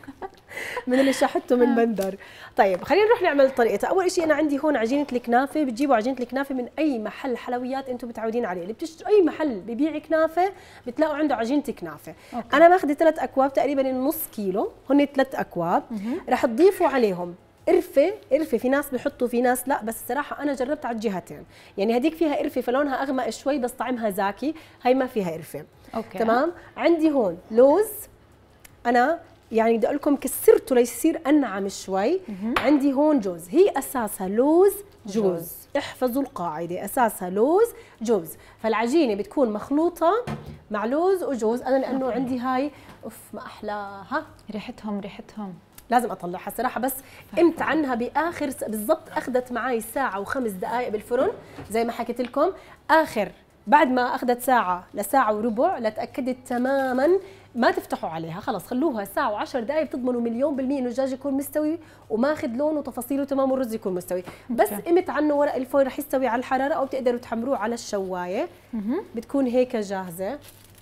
من اللي شحته من بندر. طيب خلينا نروح نعمل طريقتها. اول شيء انا عندي هون عجينه الكنافه، بتجيبوا عجينه الكنافه من اي محل حلويات انتم متعودين عليه، اللي بتشتروا اي محل ببيع كنافه بتلاقوا عنده عجينه كنافه. انا ماخذه 3 اكواب تقريبا نص كيلو، هن 3 اكواب. رح تضيفوا عليهم قرفه في ناس بحطوا في ناس لا، بس الصراحه انا جربت على الجهتين، يعني هديك فيها قرفه فلونها اغمق شوي بس طعمها زاكي، هي ما فيها قرفه. اوكي تمام. عندي هون لوز، انا يعني بدي اقول لكم كسرته ليصير انعم شوي. عندي هون جوز، هي اساسها لوز جوز. احفظوا القاعده، اساسها لوز جوز، فالعجينه بتكون مخلوطه مع لوز وجوز. انا لانه عندي هاي اوف ما احلاها، ريحتهم لازم اطلعها صراحه، بس قمت عنها باخر بالضبط اخذت معي ساعه و5 دقائق بالفرن زي ما حكيت لكم. اخر بعد ما اخذت ساعه لساعه وربع لتاكدت تماما ما تفتحوا عليها، خلص خلوها ساعه و10 دقائق بتضمنوا مليون بالمية انه الدجاج يكون مستوي وماخذ لون وتفاصيله تمام والرز يكون مستوي. بس قمت عنه ورق الفويل رح يستوي على الحراره او بتقدروا تحمروه على الشوايه. بتكون هيك جاهزه.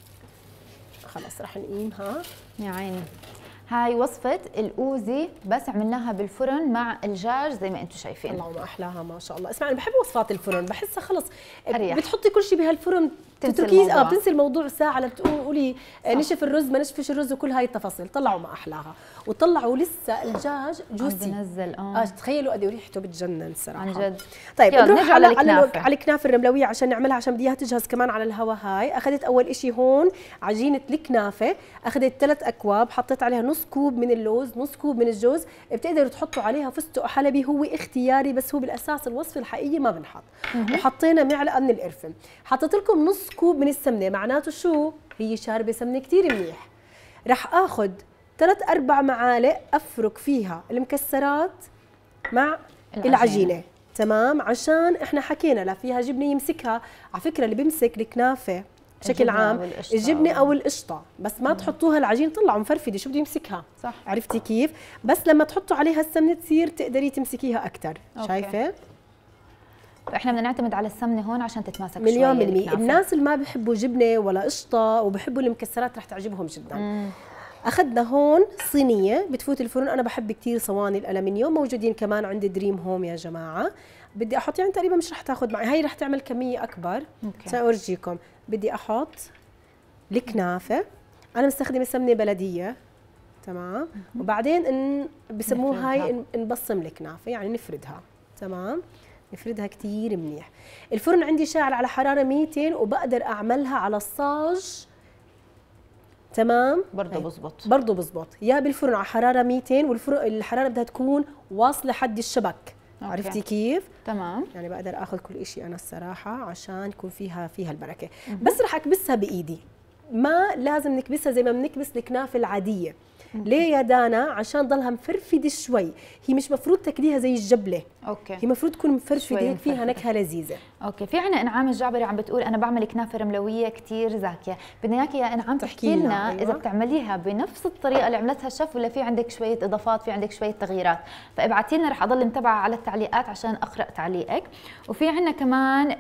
خلص رح نقيمها يا عيني. هاي وصفة الأوزي بس عملناها بالفرن مع الدجاج زي ما انتم شايفين. اللهم احلاها ما شاء الله. اسمعي انا بحب وصفات الفرن، بحسها خلص أريح. بتحطي كل شيء بهالفرن تتركي بتنسي الموضوع ساعه لبتقولي نشف الرز ما نشفش الرز وكل هاي التفاصيل. طلعوا ما احلاها وطلعوا لسه الدجاج جوسي. بنزل تخيلوا قد ايه ريحته بتجنن صراحه عن جد. طيب نروح على الكنافه الرملويه عشان نعملها، عشان بدي اياها تجهز كمان على الهواء. هاي اخذت اول شيء هون عجينه الكنافه، اخذت 3 اكواب، حطيت عليها نص كوب من اللوز، نص كوب من الجوز، بتقدروا تحطوا عليها فستق حلبي هو اختياري، بس هو بالاساس الوصفه الحقيقيه ما بنحط. وحطينا معلقه من القرفه، حطيت لكم نص كوب من السمنه، معناته شو؟ هي شاربه سمنه كثير منيح. رح اخذ 3-4 معالق افرك فيها المكسرات مع العجينه. تمام، عشان احنا حكينا لا فيها جبنه يمسكها. على فكره اللي بيمسك الكنافه بشكل عام الجبنه او القشطه، بس ما تحطوها العجين طلعوا مفرفده، شو بده يمسكها؟ صح. عرفتي كيف؟ بس لما تحطوا عليها السمنه تصير تقدري تمسكيها اكثر. شايفه؟ فاحنا بدنا نعتمد على السمنه هون عشان تتماسك مليون بالمية. الناس اللي ما بيحبوا جبنه ولا قشطه وبحبوا المكسرات رح تعجبهم جدا. اخذنا هون صينيه بتفوت الفرن، انا بحب كثير صواني الالمنيوم، موجودين كمان عند دريم هوم يا جماعه. بدي احط يعني تقريبا مش رح تاخذ معي، هي رح تعمل كميه اكبر. ساورجيكم. بدي احط الكنافه، انا مستخدمه سمنه بلديه. تمام. وبعدين بسموها هاي نبصم الكنافه، يعني نفردها. تمام، نفردها كثير منيح. الفرن عندي شاعل على حراره 200 وبقدر اعملها على الصاج. تمام، برضه بزبط يا بالفرن على حراره 200 والحراره بدها تكون واصله حد الشبك. عرفتي كيف؟ تمام. يعني بقدر اخذ كل شيء انا الصراحه عشان يكون فيها البركه. بس رح اكبسها بايدي، ما لازم نكبسها زي ما بنكبس الكنافه العاديه. ليه يا دانا؟ عشان ضلها مفرفده شوي، هي مش مفروض تاكليها زي الجبله. هي مفروض تكون مفرفده هيك فيها نكهه لذيذه. في عنا انعام الجعبري عم بتقول انا بعمل كنافه رملويه كثير زاكيه، بدنا اياكي يا انعام تحكي لنا اذا بتعمليها بنفس الطريقه اللي عملتها الشيف ولا في عندك شويه اضافات، في عندك شويه تغييرات، فابعتي لنا رح اضل متابعه على التعليقات عشان اقرا تعليقك. وفي عنا كمان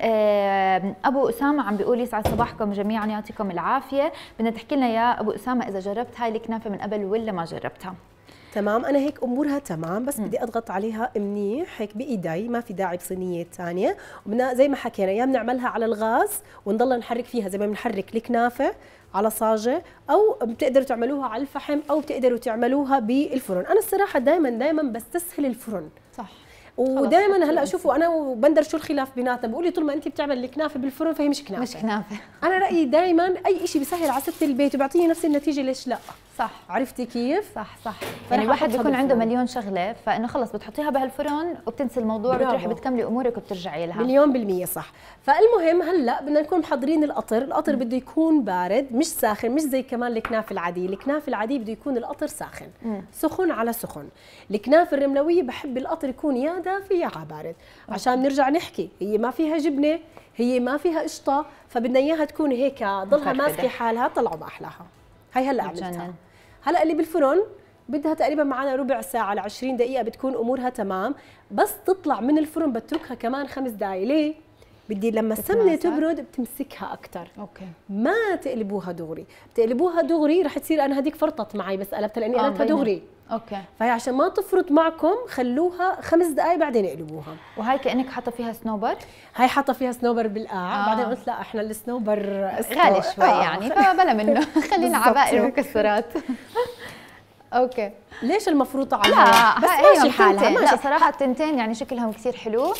ابو اسامه عم بيقول يسعد صباحكم جميعا يعطيكم العافيه، بدنا تحكي لنا يا ابو اسامه اذا جربت هاي الكنافه من قبل ولا ما جربتها. تمام، انا هيك امورها تمام، بس بدي اضغط عليها منيح هيك بايدي، ما في داعي بصينيه ثانيه. وبدنا زي ما حكينا يا بنعملها على الغاز ونضل نحرك فيها زي ما بنحرك الكنافه على صاجه، او بتقدروا تعملوها على الفحم، او بتقدروا تعملوها بالفرن. انا الصراحه دائما بستسهل الفرن. صح. ودائما هلا شوفوا انا وبندر شو الخلاف بيناتنا، بقول لي طول ما انت بتعمل الكنافه بالفرن فهي مش كنافه. انا رايي دائما اي شيء بيسهل على ست البيت وبيعطيني نفس النتيجه ليش لا؟ صح. عرفتي كيف؟ صح. يعني الواحد بيكون عنده مليون شغله، فانه خلص بتحطيها بهالفرن وبتنسي الموضوع، بتروحي بتكملي امورك وبترجعي لها. مليون بالمية صح. فالمهم هلا بدنا نكون محضرين القطر بده يكون بارد مش ساخن، مش زي كمان الكنافه العاديه. الكنافه العاديه بده يكون القطر ساخن، سخن على سخن. الكنافه الرملويه بحب القطر يكون يا دافي يا بارد، عشان نرجع نحكي هي ما فيها جبنه، هي ما فيها قشطه، فبدنا اياها تكون هيك ضلها ماسكه حالها. طلعوا ما احلاها. هي هلا عملتها. هلا اللي بالفرن بدها تقريبا معنا ربع ساعه ل 20 دقيقه بتكون امورها تمام، بس تطلع من الفرن بتركها كمان 5 دقائق. ليه؟ بدي لما السمنه تبرد بتمسكها اكثر. ما تقلبوها دغري، بتقلبوها دغري رح تصير انا هذيك فرطت معي بس قلبتها لاني قلبتها دغري. فهي عشان ما تفرط معكم خلوها 5 دقائق بعدين اقلبوها. وهي كانك حاطه فيها سنوبر؟ هي حاطه فيها سنوبر بالقاع. بعدين قلت لا احنا السنوبر غالي شوي يعني فبلا منه خلينا عبائر ومكسرات. اوكي. ليش المفروض على لا بس ماشي حالها. لا صراحه التنتين يعني شكلهم كثير حلو،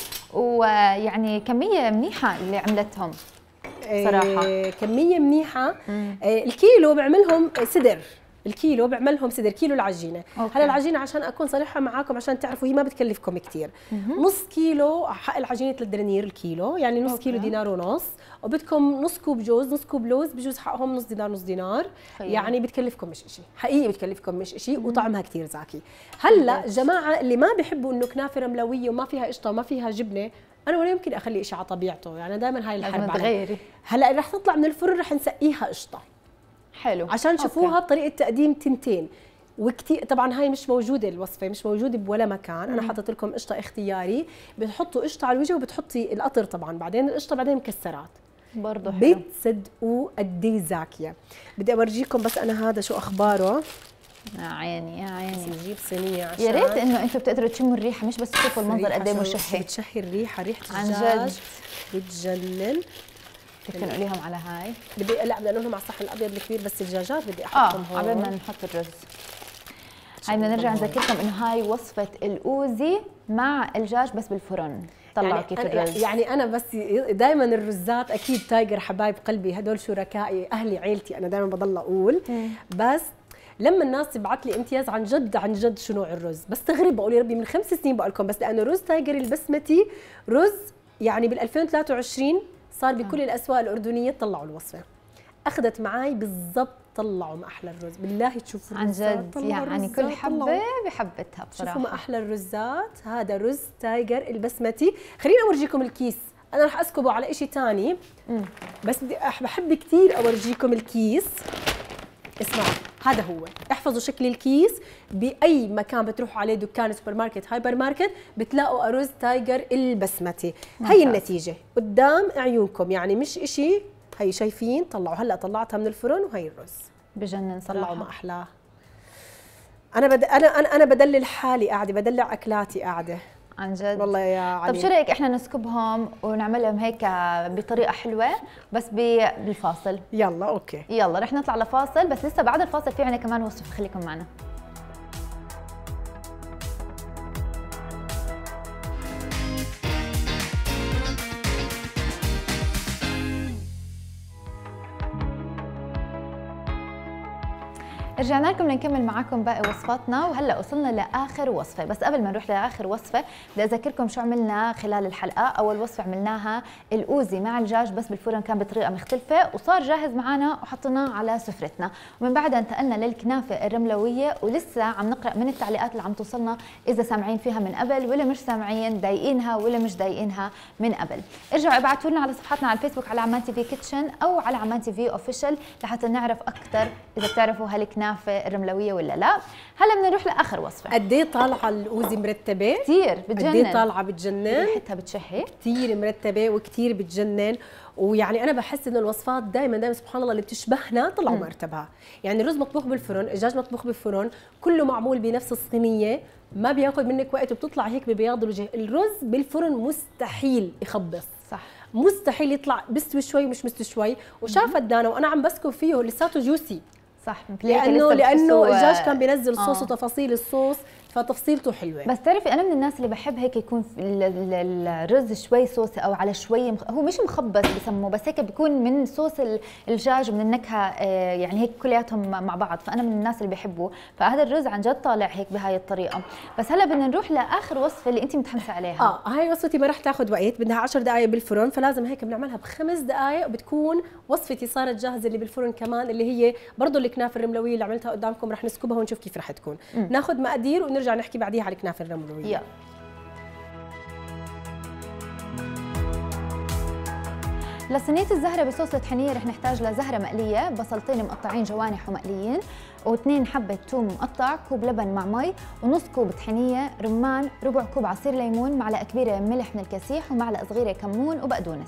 ويعني كميه منيحه اللي عملتهم صراحه. كميه منيحه. الكيلو بعملهم صدر، الكيلو بعملهم صدر كيلو العجينه. هلا العجينه عشان اكون صريحه معاكم عشان تعرفوا هي ما بتكلفكم كثير. نص كيلو حق العجينه 3 دنانير الكيلو، يعني نص كيلو دينار ونص، وبدكم نص كوب جوز، نص كوب لوز بجوز حقهم نص دينار نص دينار. يعني بتكلفكم مش شيء، حقيقي بتكلفكم مش شيء، وطعمها كثير زاكي. هلا جماعه اللي ما بيحبوا انه كنافه رملويه وما فيها قشطه وما فيها جبنه، انا ولا يمكن اخلي شيء على طبيعته، يعني دائما هاي الحرب علي. هلا رح تطلع من الفرن رح نسقيها قشطه. حلو عشان تشوفوها بطريقه تقديم تنتين. وكثير طبعا هاي مش موجوده، الوصفه مش موجوده بولا مكان. انا حطيت لكم قشطه اختياري، بتحطوا قشطه على الوجه وبتحطي القطر طبعا، بعدين القشطه بعدين مكسرات برضه حلو. بتصدقوا قد ايه زاكيه. بدي اورجيكم بس انا هذا شو اخباره. يا عيني يا عيني. نجيب صينيه عشان يا ريت انه انتم بتقدروا تشموا الريحه، مش بس تشوفوا المنظر قد ايه مشهي. بتشهي الريحه، ريحه عن الدجاج جد بتجنن. بدك تنقليهم على هاي؟ لا بدي انقلهم على الصحن الابيض الكبير، بس الدجاجات بدي احطهم هون قبل ما نحط الرز. هاي بدنا نرجع نذكركم انه هاي وصفه الاوزي مع الدجاج بس بالفرن. طلعوا يعني كيف الرز. يعني انا بس دائما الرزات اكيد تايجر حبايب قلبي، هدول شركائي اهلي عيلتي، انا دائما بضل اقول. بس لما الناس تبعت لي امتياز عن جد عن جد شو نوع الرز، بستغرب بقول يا ربي من 5 سنين بقول لكم، بس لانه رز تايجر البسمتي رز يعني بال 2023 صار بكل الاسواق الاردنيه طلعوا الوصفه. اخذت معي بالضبط، طلعوا ما احلى الرز، بالله تشوفوا عن جد يعني كل حبه بحبتها بصراحه. شوفوا ما احلى الرزات. هذا رز تايجر البسمتي. خليني اورجيكم الكيس، انا رح اسكبه على شيء ثاني بس بدي بحب كثير اورجيكم الكيس. اسمعوا هذا هو، احفظوا شكل الكيس، باي مكان بتروحوا عليه دكان سوبر ماركت هايبر ماركت بتلاقوا رز تايجر البسمتي. هي النتيجه قدام عيونكم، يعني مش إشي. هي شايفين طلعوا، هلا طلعتها من الفرن وهي الرز بجنن صراحه. طلعوا ما احلاه. انا بدلل حالي قاعده، بدلع اكلاتي قاعده عن جد والله يا علي. طب شو رايك احنا نسكبهم ونعملهم هيك بطريقه حلوه بس بالفاصل؟ يلا اوكي، يلا رح نطلع لفاصل، بس لسه بعد الفاصل في عنا كمان وصفه، خليكم معنا. رجعنا لكم لنكمل معاكم باقي وصفاتنا، وهلا وصلنا لاخر وصفه. بس قبل ما نروح لاخر وصفه بدي اذكركم شو عملنا خلال الحلقه. اول وصفه عملناها الاوزي مع الدجاج بس بالفرن، كان بطريقه مختلفه وصار جاهز معنا وحطيناه على سفرتنا. ومن بعدها انتقلنا للكنافه الرملويه، ولسه عم نقرا من التعليقات اللي عم توصلنا اذا سامعين فيها من قبل ولا مش سامعين، ضايقينها ولا مش ضايقينها من قبل. ارجعوا ابعتوا لنا على صفحاتنا على الفيسبوك على عمان تي في كيتشن او على عمان تي في اوفيشال لحتى نعرف اكثر اذا بتعرفوا هالكنافه الرملويه ولا لا. هلا بدنا نروح لاخر وصفه. قد ايه طالعه الاوزي مرتبه كثير بتجنن. قد ايه طالعه بتجنن، ريحتها بتشهي كثير مرتبه وكثير بتجنن. ويعني انا بحس انه الوصفات دائما سبحان الله اللي بتشبهنا طلعوا مرتبها. يعني الرز مطبوخ بالفرن، الدجاج مطبوخ بالفرن، كله معمول بنفس الصينيه، ما بياخذ منك وقت وبتطلع هيك ببياض الوجه. الرز بالفرن مستحيل يخبص، صح، مستحيل يطلع بستوي شوي ومش مستوي شوي. وشافت دانا وانا عم بسكب فيه لساته جوسي، صح، لانه الدجاج كان بينزل صوص وتفاصيل الصوص، فتفصيلته حلوه. بس تعرفي انا من الناس اللي بحب هيك يكون الرز شوي صوصي او على شوي هو مش مخبص بسموه، بس هيك بيكون من صوص الدجاج ومن النكهه، يعني هيك كلياتهم مع بعض. فانا من الناس اللي بحبه، فهذا الرز عن جد طالع هيك بهاي الطريقه. بس هلا بدنا نروح لاخر وصفه اللي انت متحمسه عليها. هاي وصفتي ما رح تاخذ وقت، بدها 10 دقائق بالفرن، فلازم هيك بنعملها ب5 دقائق وبتكون وصفتي صارت جاهزه. اللي بالفرن كمان اللي هي برضه الكنافه الرملويه اللي عملتها قدامكم، رح نسكبها ونشوف كيف رح تكون. ناخذ مقادير ونرجع نحكي بعديها على الكنافه الرملويه. يلا. لصينية الزهرة بصوص الطحينية رح نحتاج لزهرة مقلية، بصلتين مقطعين جوانح ومقليين، و2 حبة ثوم مقطع، كوب لبن مع مي، ونص كوب طحينية، رمان، ربع كوب عصير ليمون، معلقة كبيرة ملح من الكسيح، ومعلقة صغيرة كمون وبقدونس.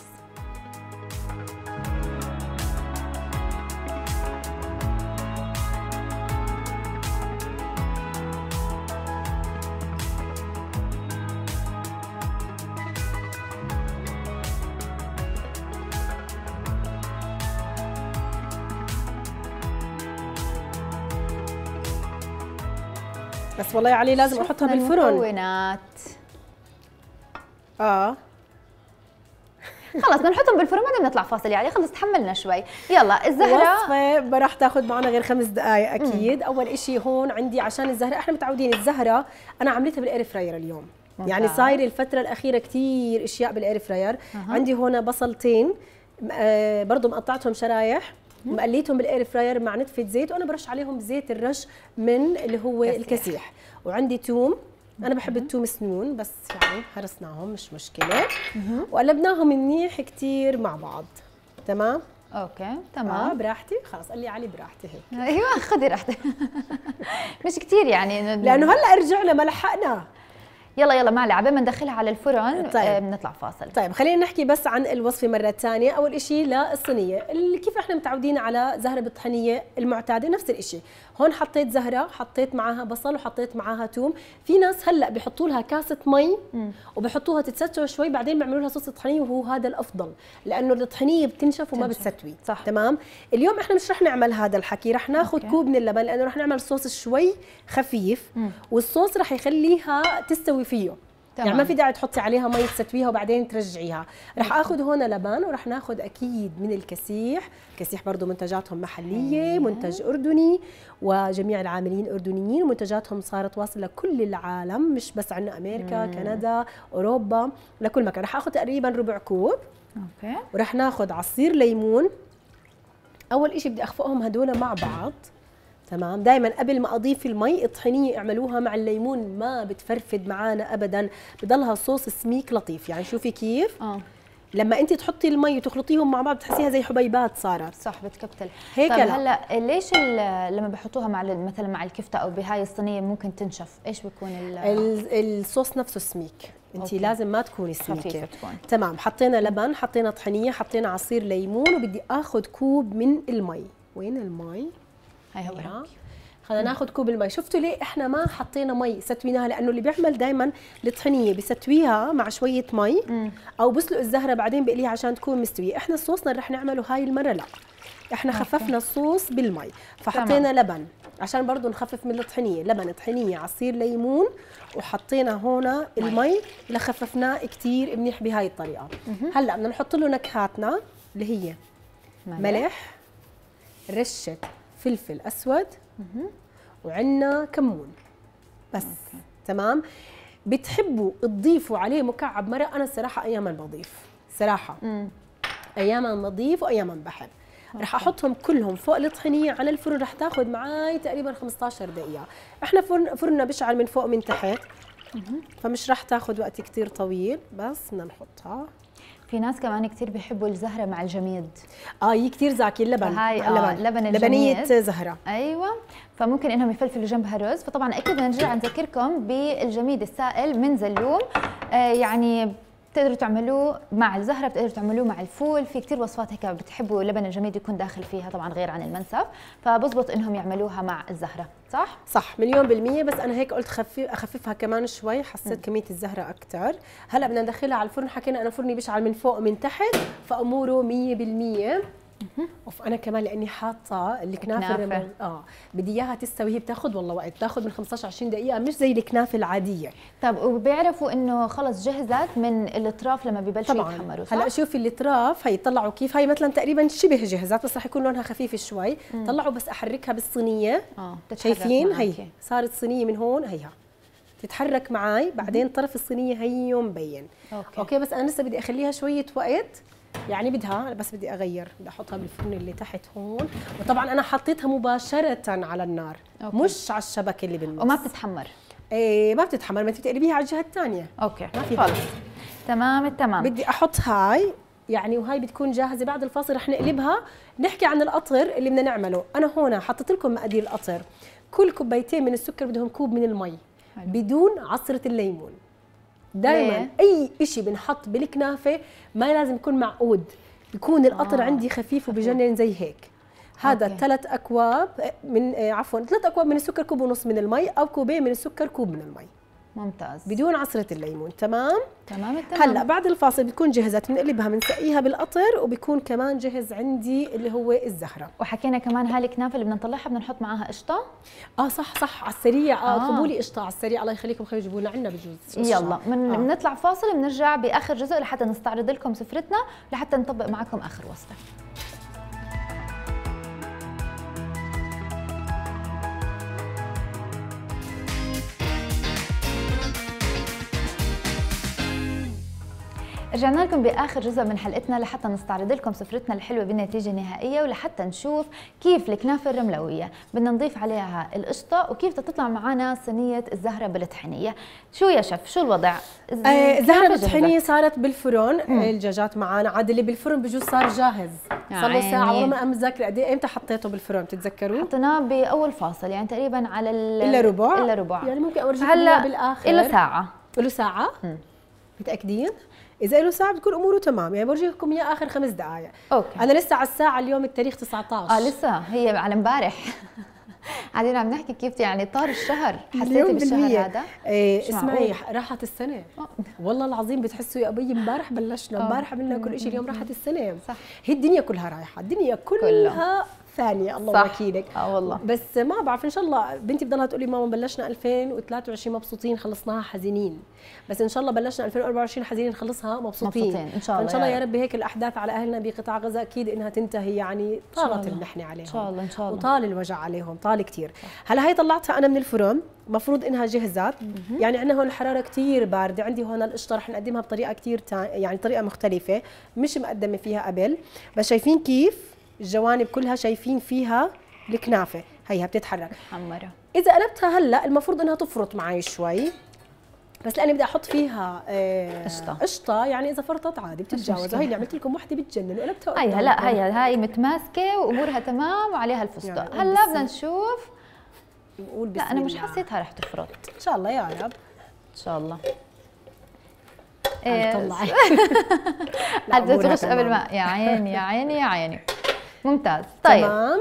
بس والله يا علي لازم احطها بالفرن. المكونات خلص بدنا نحطهم بالفرن بعدين نطلع فاصل يعني. خلص تحملنا شوي. يلا الزهره وصفه ما راح تاخذ معنا غير 5 دقائق اكيد. اول إشي هون عندي عشان الزهره، احنا متعودين الزهره انا عملتها بالاير فراير اليوم. يعني صاير الفتره الاخيره كثير اشياء بالاير فراير. عندي هون بصلتين برضه مقطعتهم شرايح، مقليتهم بالاير فراير مع نتفه زيت، وانا برش عليهم زيت الرش من اللي هو الكسيح. وعندي توم، انا بحب التوم سنون بس يعني هرسناهم مش مشكله. وقلبناهم منيح كثير مع بعض. تمام اوكي تمام. براحتي. خلص قال لي علي براحتي هيك. ايوه خذي راحتك. مش كثير يعني لانه هلا رجعنا ما لحقنا. يلا ما عليه، عبال ما ندخلها على الفرن بنطلع فاصل. طيب خلينا نحكي بس عن الوصفه مره ثانيه. اول شيء للصينيه اللي كيف احنا متعودين على زهره بالطحينيه المعتاده، نفس الشيء. هون حطيت زهره، حطيت معاها بصل وحطيت معاها ثوم. في ناس هلا بحطوا لها كاسه مي وبحطوها تتستوي شوي بعدين بيعملوا لها صوص الطحينيه، وهو هذا الافضل لانه الطحينيه بتنشف وما بتستوي. صح. تمام. اليوم احنا مش رح نعمل هذا الحكي، رح ناخذ كوب من اللبن لانه رح نعمل صوص شوي خفيف والصوص رح يخليها تستوي فيه. يعني ما في داعي تحطي عليها مي تستويها وبعدين ترجعيها. رح اخذ هون لبن ورح ناخذ اكيد من الكسيح. الكسيح برضه منتجاتهم محليه، منتج اردني وجميع العاملين اردنيين، ومنتجاتهم صارت واصله لكل العالم مش بس عندنا امريكا، كندا، اوروبا، لكل مكان. رح اخذ تقريبا ربع كوب. اوكي. ورح ناخذ عصير ليمون. اول شيء بدي اخفقهم هدول مع بعض. تمام. دائما قبل ما اضيف المي الطحينيه اعملوها مع الليمون، ما بتفرفد معانا ابدا، بضلها صوص سميك لطيف. يعني شوفي كيف لما انت تحطي المي وتخلطيهم مع بعض بتحسيها زي حبيبات صارت. صح بتكبتل هيك. طب هلا ليش لما بحطوها مع مثلا مع الكفته او بهاي الصينيه ممكن تنشف؟ ايش بيكون الصوص نفسه سميك. انت لازم ما تكوني سميكه. تكون. تمام. حطينا لبن، حطينا طحينيه، حطينا عصير ليمون، وبدي اخذ كوب من المي. وين المي؟ هاي هو. خلينا ناخذ كوب المي. شفتوا ليه احنا ما حطينا مي ستويناها؟ لانه اللي بيعمل دائما الطحينيه بستويها مع شويه مي او بسلق الزهره بعدين بقليها عشان تكون مستويه. احنا صوصنا اللي رح نعمله هاي المره لا، احنا خففنا الصوص بالمي، فحطينا لبن عشان برضه نخفف من الطحينيه. لبن، طحينيه، عصير ليمون، وحطينا هون المي لخففناه كثير منيح بهاي الطريقه. هلا بدنا نحط له نكهاتنا اللي هي ملح، رشه فلفل اسود، وعندنا كمون بس. تمام. بتحبوا تضيفوا عليه مكعب مرق؟ انا الصراحه اياما بضيف صراحه. اياما بضيف واياما بحب. رح احطهم كلهم فوق الطحينيه على الفرن، رح تاخذ معي تقريبا 15 دقيقه. احنا فرننا بيشعل من فوق ومن تحت فمش رح تاخذ وقت كثير طويل. بس بدنا نحطها. في ناس كمان كثير بيحبوا الزهره مع الجميد. هي كثير زاكي اللبن. هاي لبن الجميد، لبنيه زهره. ايوه. فممكن انهم يفلفلوا جنبها رز. فطبعا اكيد بدنا نرجع نذكركم بالجميد السائل من زلوم. يعني بتقدروا تعملوه مع الزهره، بتقدروا تعملوه مع الفول، في كثير وصفات هيك بتحبوا اللبن الجميد يكون داخل فيها طبعا غير عن المنسف، فبزبط انهم يعملوها مع الزهره. صح؟ صح مليون بالمية. بس انا هيك قلت اخففها كمان شوي، حسيت كميه الزهره اكثر. هلا بدنا ندخلها على الفرن. حكينا انا فرني بيشعل من فوق ومن تحت فاموره 100%. اوف انا كمان لاني حاطه الكنافه بدي اياها تستوي. هي بتاخذ والله وقت، بتاخذ من 15 20 دقيقه مش زي الكنافه العاديه. طب وبيعرفوا انه خلص جهزت من الاطراف لما بيبلشوا يتحمروا؟ صح. هلا شوفي الاطراف هي طلعوا كيف. هي مثلا تقريبا شبه جهزت بس رح يكون لونها خفيف شوي. طلعوا بس احركها بالصينيه. شايفين هي صارت صينيه من هون هيها تتحرك معي. بعدين طرف الصينيه هيو مبين. اوكي بس انا لسه بدي اخليها شويه وقت. يعني بدها بس بدي اغير، بدي احطها بالفرن اللي تحت هون. وطبعا انا حطيتها مباشره على النار. مش على الشبكه اللي بالنص. وما بتتحمر؟ ايه ما بتتحمر، ما انت بتقلبيها على الجهه الثانيه. اوكي ما في خلص. تمام التمام. بدي احط هاي يعني، وهاي بتكون جاهزه. بعد الفاصل رح نقلبها. نحكي عن القطر اللي بدنا نعمله. انا هون حطيت لكم مقادير القطر. كل كوبايتين من السكر بدهم كوب من المي بدون عصره الليمون. دائما اي شيء بنحط بالكنافه ما لازم يكون معقود، يكون القطر عندي خفيف وبجنن زي هيك. هذا 3 اكواب من 3 اكواب من السكر، كوب ونص من المي، او كوبين من السكر، كوب من المي. ممتاز. بدون عصره الليمون. تمام تمام. هلا بعد الفاصل بتكون جهزت، بنقلبها بنسقيها بالقطر، وبيكون كمان جهز عندي اللي هو الزهره. وحكينا كمان هاي الكنافه اللي بدنا نطلعها بدنا نحط معاها قشطه. صح على السريع. اطلبوا لي قشطه على السريع، الله يخليكم خلوا يجيبوا لنا عندنا بجوز. يلا بنطلع فاصل وبنرجع باخر جزء لحتى نستعرض لكم سفرتنا لحتى نطبق معكم اخر وصفه. رجعنا لكم باخر جزء من حلقتنا لحتى نستعرض لكم سفرتنا الحلوه بالنتيجه النهائيه، ولحتى نشوف كيف الكنافه الرملويه بدنا نضيف عليها القشطه وكيف تطلع معنا صينيه الزهره بالطحينيه. شو يا شيف شو الوضع؟ الزهره بالطحينيه صارت بالفرن. الدجاجات معنا عاد اللي بالفرن بجوز صار جاهز، صار له ساعه والله ما متذكره قد ايه. امتى حطيته بالفرن بتتذكروا؟ حطيناه باول فاصل يعني تقريبا على الا ربع يعني ممكن اورجيكم اياه بالاخر. له ساعه. له ساعه؟ متاكدين؟ إذا له ساعة بتكون أموره تمام، يعني برجيكم إياه آخر 5 دقائق. أوكي. أنا لسه على الساعة اليوم التاريخ 19. لسه هي على امبارح. قاعدين عم نحكي كيف يعني طار الشهر. حسيتي بالشهر هذا؟ اسمعي راحت السنة. والله العظيم بتحسوا يا أبي امبارح بلشنا، امبارح عملنا كل شيء، اليوم راحت السنة. صح. هي الدنيا كلها رايحة، الدنيا كلها ثانية الله وكيلك. والله بس ما بعرف ان شاء الله بنتي بضلها تقول لي ماما بلشنا 2023 مبسوطين خلصناها حزينين، بس ان شاء الله بلشنا 2024 حزينين نخلصها مبسوطين ان شاء الله. ان شاء الله يا رب هيك الاحداث على اهلنا بقطاع غزه اكيد انها تنتهي، يعني طالت المحنه عليهم ان شاء الله ان شاء الله، وطال الوجع عليهم طال كثير. هلا هي طلعتها انا من الفرن، مفروض انها جهزت. يعني عندنا هون الحراره كثير بارده، عندي هون القشطه رح نقدمها بطريقه كثير يعني طريقه مختلفه مش مقدمه فيها قبل، بس شايفين كيف الجوانب كلها شايفين فيها الكنافه هيها بتتحرك محمره. اذا قلبتها هلا المفروض انها تفرط معي شوي، بس لاني بدي احط فيها قشطه يعني اذا فرطت عادي بتتجاوز. وهي اللي عملت لكم وحده بتجنن وقلبتها. هلا هي متماسكه وامورها تمام وعليها الفستق. يعني هلا بدنا نشوف. نقول بسم لا انا مش حسيتها رح تفرط. ان شاء الله يا رب ان شاء الله. طلعي بدها تغش قبل ما يا عيني يا عيني يا عيني. ممتاز. طيب تمام.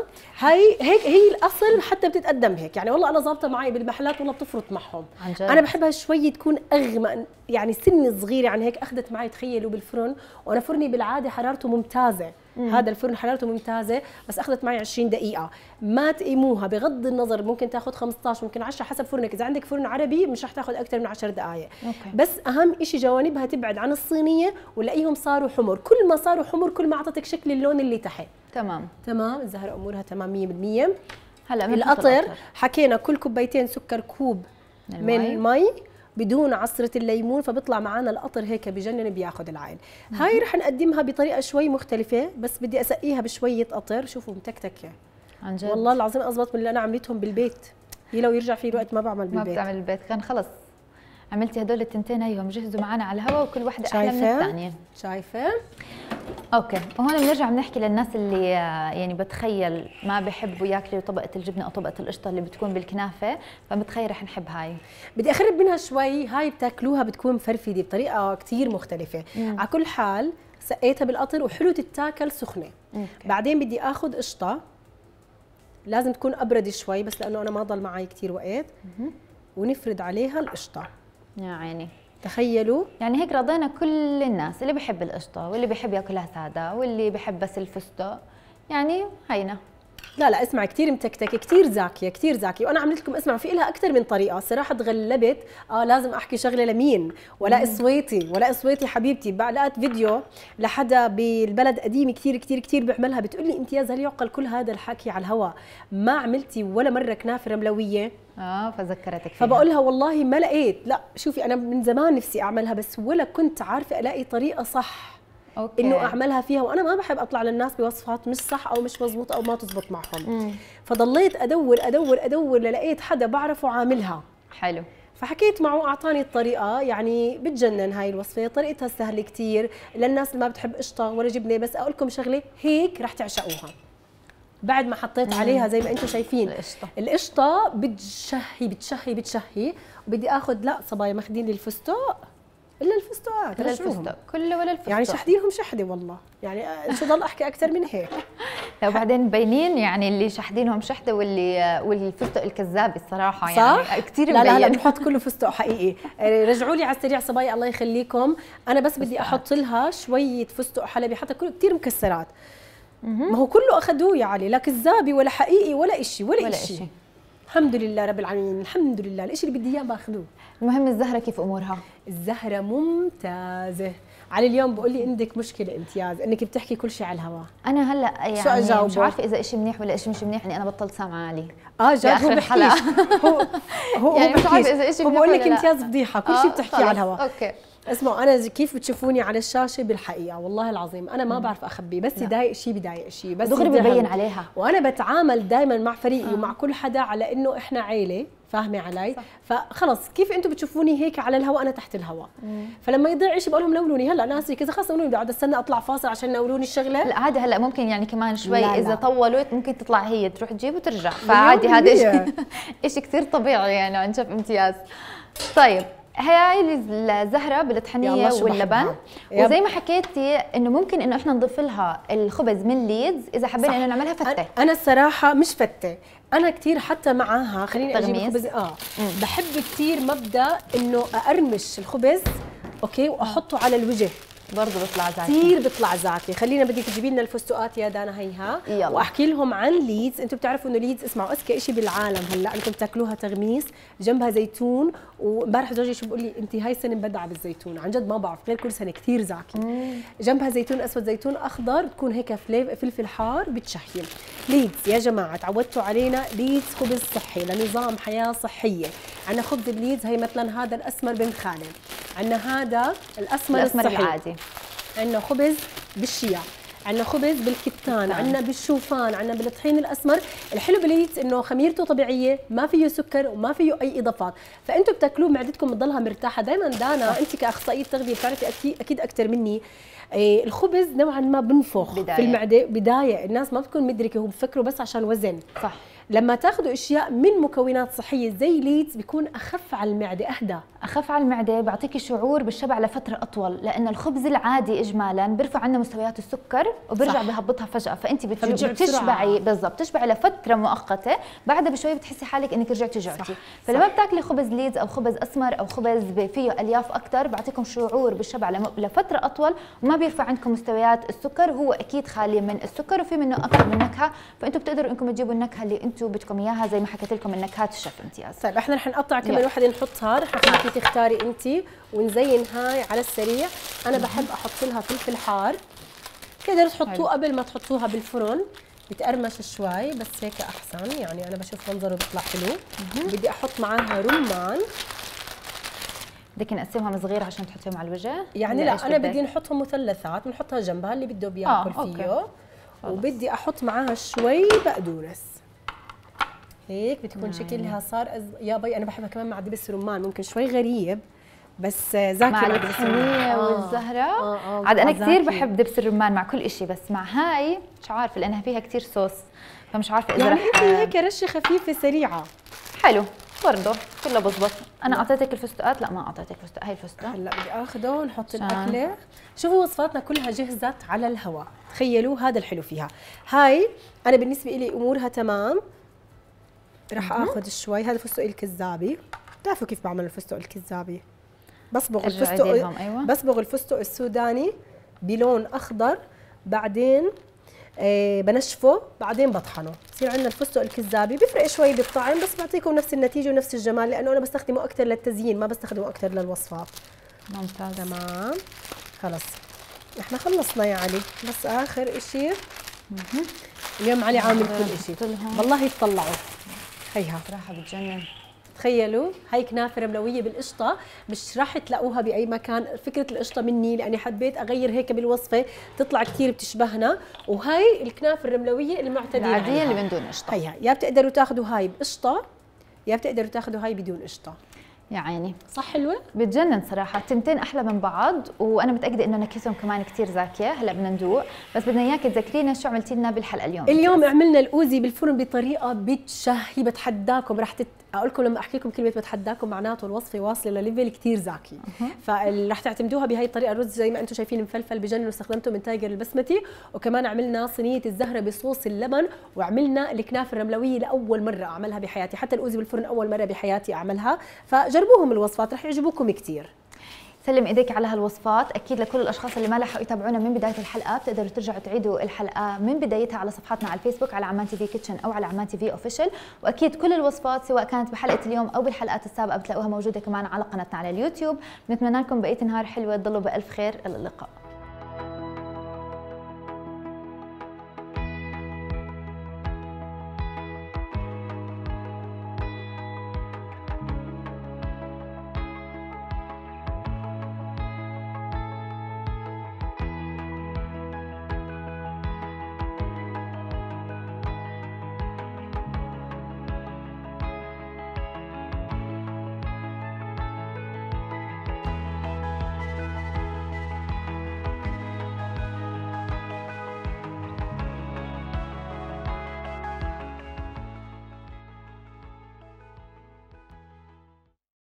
هي الاصل حتى بتتقدم هيك، يعني والله انا ظابطه معي بالمحلات والله بتفرط معهم. انا بحبها شوي تكون اغمق، يعني سن صغيره عن هيك. اخذت معي تخيلوا بالفرن، وانا فرني بالعاده حرارته ممتازه. هذا الفرن حرارته ممتازه، بس اخذت معي 20 دقيقه. ما تقيموها بغض النظر، ممكن تاخذ 15 ممكن 10 حسب فرنك. اذا عندك فرن عربي مش رح تاخذ اكثر من 10 دقائق. بس اهم شيء جوانبها تبعد عن الصينيه، ولاقيهم صاروا حمر. كل ما صاروا حمر كل ما اعطتك شكل اللون اللي تحت. تمام. الزهره امورها تمام 100%. هلا القطر حكينا كل كوبايتين سكر كوب من المي بدون عصرة الليمون، فبيطلع معنا القطر هيك بجنن بياخذ العين. هاي رح نقدمها بطريقة شوي مختلفة، بس بدي اسقيها بشوية قطر. شوفوا متكتكة عن جد والله العظيم، اضبط من اللي انا عملتهم بالبيت. هي لو يرجع في وقت ما بعمل بالبيت. ما بتعمل بالبيت كان خلص عملتي هدول التنتين هيهم جهزوا معنا على الهواء، وكل وحده احلى من الثانيه. شايفه؟ اوكي. وهون بنرجع بنحكي للناس اللي يعني بتخيل ما بحبوا ياكلوا طبقه الجبنه او طبقه القشطه اللي بتكون بالكنافه، فبتخيل رح نحب هاي. بدي اخرب منها شوي. هاي بتاكلوها بتكون مفرفده بطريقه كثير مختلفه. على كل حال سقيتها بالقطر وحلو تتاكل سخنه. بعدين بدي اخذ قشطه لازم تكون ابرد شوي، بس لانه انا ما ضل معي كثير وقت. ونفرد عليها القشطه. يا عيني تخيلوا، يعني هيك رضينا كل الناس اللي بحب القشطه واللي بحب ياكلها ساده واللي بحب بس الفستق، يعني هينا. لا اسمع كثير متكتكه كثير زاكيه كثير زاكيه. وانا عملت لكم اسمع في لها اكثر من طريقه صراحه. تغلبت لازم احكي شغله لمين؟ ولاء السويطي حبيبتي. لقيت فيديو لحدا بالبلد قديم كثير كثير كثير بيعملها، بتقول لي انت يا زلمه يعقل كل هذا الحكي على الهواء ما عملتي ولا مره كنافه رملويه؟ فذكرتك فيها. فبقول لها والله ما لقيت. لا شوفي انا من زمان نفسي اعملها، بس ولا كنت عارفه الاقي طريقه صح انه اعملها فيها. وانا ما بحب اطلع للناس بوصفات مش صح او مش مزبوطه او ما تزبط معهم. فضليت ادور لقيت حدا بعرفه عاملها حلو، فحكيت معه اعطاني الطريقه. يعني بتجنن هاي الوصفه، طريقتها سهله كثير للناس اللي ما بتحب قشطه ولا جبنه. بس اقول لكم شغله هيك رح تعشقوها. بعد ما حطيت عليها زي ما انتم شايفين القشطه بتشهي. وبدي اخذ صبايا ماخذين لي الفستق الا الفستق كله ولا الفستق، يعني شحديهم شحده والله. يعني شو ضل احكي اكثر من هيك. وبعدين مبينين يعني اللي شاحدينهم شحده والفستق الكذاب الصراحه صح؟ يعني كثير مبين. لا بنحط كله فستق حقيقي. رجعوا لي على السريع صبايا الله يخليكم، انا بس بدي احط لها شويه فستق حلبي حتى كله كثير مكسرات. ما هو كله اخذوه يا علي، لا كذابي ولا حقيقي ولا شيء ولا شيء. الحمد لله رب العالمين، الحمد لله الشيء اللي بدي اياه باخذوه. المهم الزهره كيف امورها؟ الزهره ممتازه. علي اليوم بقول لي عندك مشكله امتياز انك بتحكي كل شيء على الهواء. انا هلا يعني مش عارفه اذا شيء منيح ولا شيء مش منيح، اني انا بطلت سامعه علي. جد هو بحكيش. هو يعني مش عارفه اذا شيء منيح بقول لك امتياز فضيحه، كل شيء بتحكي على الهواء. اوكي اسمعوا، انا كيف بتشوفوني على الشاشه بالحقيقه والله العظيم انا ما بعرف اخبي، بس يضايق شيء بضايق شيء، بس دغري ببين عليها. وانا بتعامل دائما مع فريقي ومع كل حدا على انه احنا عيله، فاهمه علي؟ فخلص كيف انتم بتشوفوني هيك على الهواء انا تحت الهواء. فلما يضيع شيء بقول لهم نولوني هلا ناسي كذا، خلص نولوني، بدي اقعد استنى اطلع فاصل عشان نولوني الشغله. لا عادي، هلا ممكن يعني كمان شوي لا اذا طولت ممكن تطلع هي تروح تجيب وترجع، فعادي هذا شيء كثير طبيعي يعني عن شيف امتياز. طيب هاي الزهره بالطحينيه واللبن، وزي ما حكيتي انه ممكن انه احنا نضيف لها الخبز من ليدز اذا حبينا انه نعملها فته. انا الصراحه مش فته، انا كثير حتى معاها خليني اجيب الخبز. بحب كثير مبدا انه اقرمش الخبز اوكي واحطه على الوجه، برضه بيطلع زاكي كثير بيطلع زاكي. خلينا بدك تجيبي لنا الفستقات يا دانا هيها واحكي لهم عن ليدز. انتم بتعرفوا انه ليدز اسمعوا اذكى شيء بالعالم، هلا انتم بتاكلوها تغميس جنبها زيتون، وامبارح زوجي شو بقول لي انت هاي السنه مبدعه بالزيتون، عن جد ما بعرف غير كل سنه كثير زاكي. جنبها زيتون اسود زيتون اخضر، بتكون هيك فلفل حار بتشهي. ليدز يا جماعه تعودتوا علينا، ليدز خبز صحي لنظام حياه صحيه. عندنا خبز الليدز هي مثلا هذا الاسمر بن خالد، عندنا هذا الاسمر العادي، عندنا خبز بالشيا، عندنا خبز بالكتان، عندنا بالشوفان، عندنا بالطحين الاسمر. الحلو بليدز انه خميرته طبيعيه، ما فيه سكر وما فيه اي اضافات، فانتم بتاكلوه معدتكم بتضلها مرتاحه. دائما دانا انت كاخصائيه تغذيه بتعرفي اكيد اكثر مني، الخبز نوعا ما بنفخ في المعده بدايه، الناس ما بتكون مدركه، هم بفكروا بس عشان وزن. صح. لما تاخذوا اشياء من مكونات صحيه زي ليدز بيكون اخف على المعده، اهدى، اخف على المعده، بيعطيكي شعور بالشبع لفتره اطول، لان الخبز العادي اجمالا بيرفع عنا مستويات السكر وبرجع بهبطها فجاه، فانت بتشبعي بالضبط، بتشبعي لفتره مؤقته، بعدها بشوي بتحسي حالك انك رجعتي جوعتي. فلما بتاكلي خبز ليدز او خبز اسمر او خبز فيه الياف اكثر بيعطيكم شعور بالشبع لفتره اطول، وما بيرفع عندكم مستويات السكر، هو اكيد خالي من السكر وفي منه اكثر من نكهه، فانتم بتقدروا انكم تجيبوا النكهه اللي انتم بدكم اياها زي ما حكيت لكم النكهات الشيف امتياز. طيب احنا رح نقطع كمان وحده نحطها، رح نخليكي تختاري انت ونزين هاي على السريع. انا بحب احط لها فلفل حار، تقدروا تحطوه قبل ما تحطوها بالفرن، بتقرمش شوي بس هيك احسن، يعني انا بشوف منظره بيطلع حلو. بدي احط معاها رمان، بدك نقسمهم صغير عشان تحطيهم على الوجه؟ يعني لا انا بدي نحطهم مثلثات، بنحطها جنبها اللي بده بياكل فيه. وبدي احط معاها شوي بقدونس، هيك بتكون شكلها صار يا بي. انا بحبها كمان مع دبس رمان، ممكن شوي غريب بس زاكي مع الطحينيه والزهره. عاد انا كثير بحب دبس الرمان مع كل شيء، بس مع هاي مش عارفه لانها فيها كثير صوص، فمش عارفه اذا يعني انت هيك رشه خفيفه سريعه حلو برضه كله بزبط. انا اعطيتك الفستقات، لا ما اعطيتك الفستق، هاي الفستق هلا بدي اخذه ونحط الاكله. شوفوا وصفاتنا كلها جهزت على الهواء، تخيلوا هذا الحلو فيها. هاي انا بالنسبه لي امورها تمام. رح اخذ شوي هذا الفستق الكذابي، بتعرفوا كيف بعمل الفستق الكذابي؟ بصبغ الفستق أيوة. بصبغ الفستق السوداني بلون اخضر، بعدين بنشفه، بعدين بطحنه، بصير عندنا الفستق الكذابي. بيفرق شوي بالطعم بس بعطيكم نفس النتيجه ونفس الجمال، لانه انا بستخدمه اكثر للتزيين ما بستخدمه اكثر للوصفات. ممتاز تمام. خلص احنا خلصنا يا علي، بس اخر شيء اليوم علي عامل كل شيء والله تطلعوا. هيها صراحه بتجنن. تخيلوا هاي كنافه رملويه بالقشطه، مش راح تلاقوها باي مكان. فكره القشطه مني لاني حبيت اغير هيك بالوصفه تطلع كثير بتشبهنا. وهي الكنافه الرملويه المعتدله العاديه اللي من دون قشطه. هيها يا بتقدروا تاخذوا هاي بقشطه يا بتقدروا تاخذوا هاي بدون قشطه. يا عيني صح حلوه؟ بتجنن صراحه، التنتين احلى من بعض، وانا متاكده انه نكهتهم كمان كثير زاكيه. هلا بدنا ندوق، بس بدنا اياك تذكرينا شو عملتي لنا بالحلقه اليوم. اليوم عملنا الاوزي بالفرن بطريقه بتشهي، بتحداكم اقول لكم لما احكي لكم كلمه بتحداكم معناته الوصفه واصله لليفل كثير زاكي. فرح تعتمدوها بهي الطريقه. الرز زي ما انتم شايفين مفلفل بجنن، واستخدمته من تايجر البسمتي، وكمان عملنا صينيه الزهره بصوص اللبن، وعملنا الكنافه الرملويه لاول مره اعملها بحياتي، حتى الاوزي بالفرن اول مره بحياتي اعملها. فجربوهم الوصفات رح يعجبوكم كثير. سلم ايديك على هالوصفات. اكيد لكل الاشخاص اللي ما لحقوا يتابعونا من بدايه الحلقه بتقدروا ترجعوا تعيدوا الحلقه من بدايتها على صفحاتنا على الفيسبوك على عمان تي في كيتشن او على عمان تي في اوفيشال. واكيد كل الوصفات سواء كانت بحلقه اليوم او بالحلقات السابقه بتلاقوها موجوده كمان على قناتنا على اليوتيوب. بنتمنى لكم بقيه نهار حلوه، تضلوا بالف خير، الى اللقاء.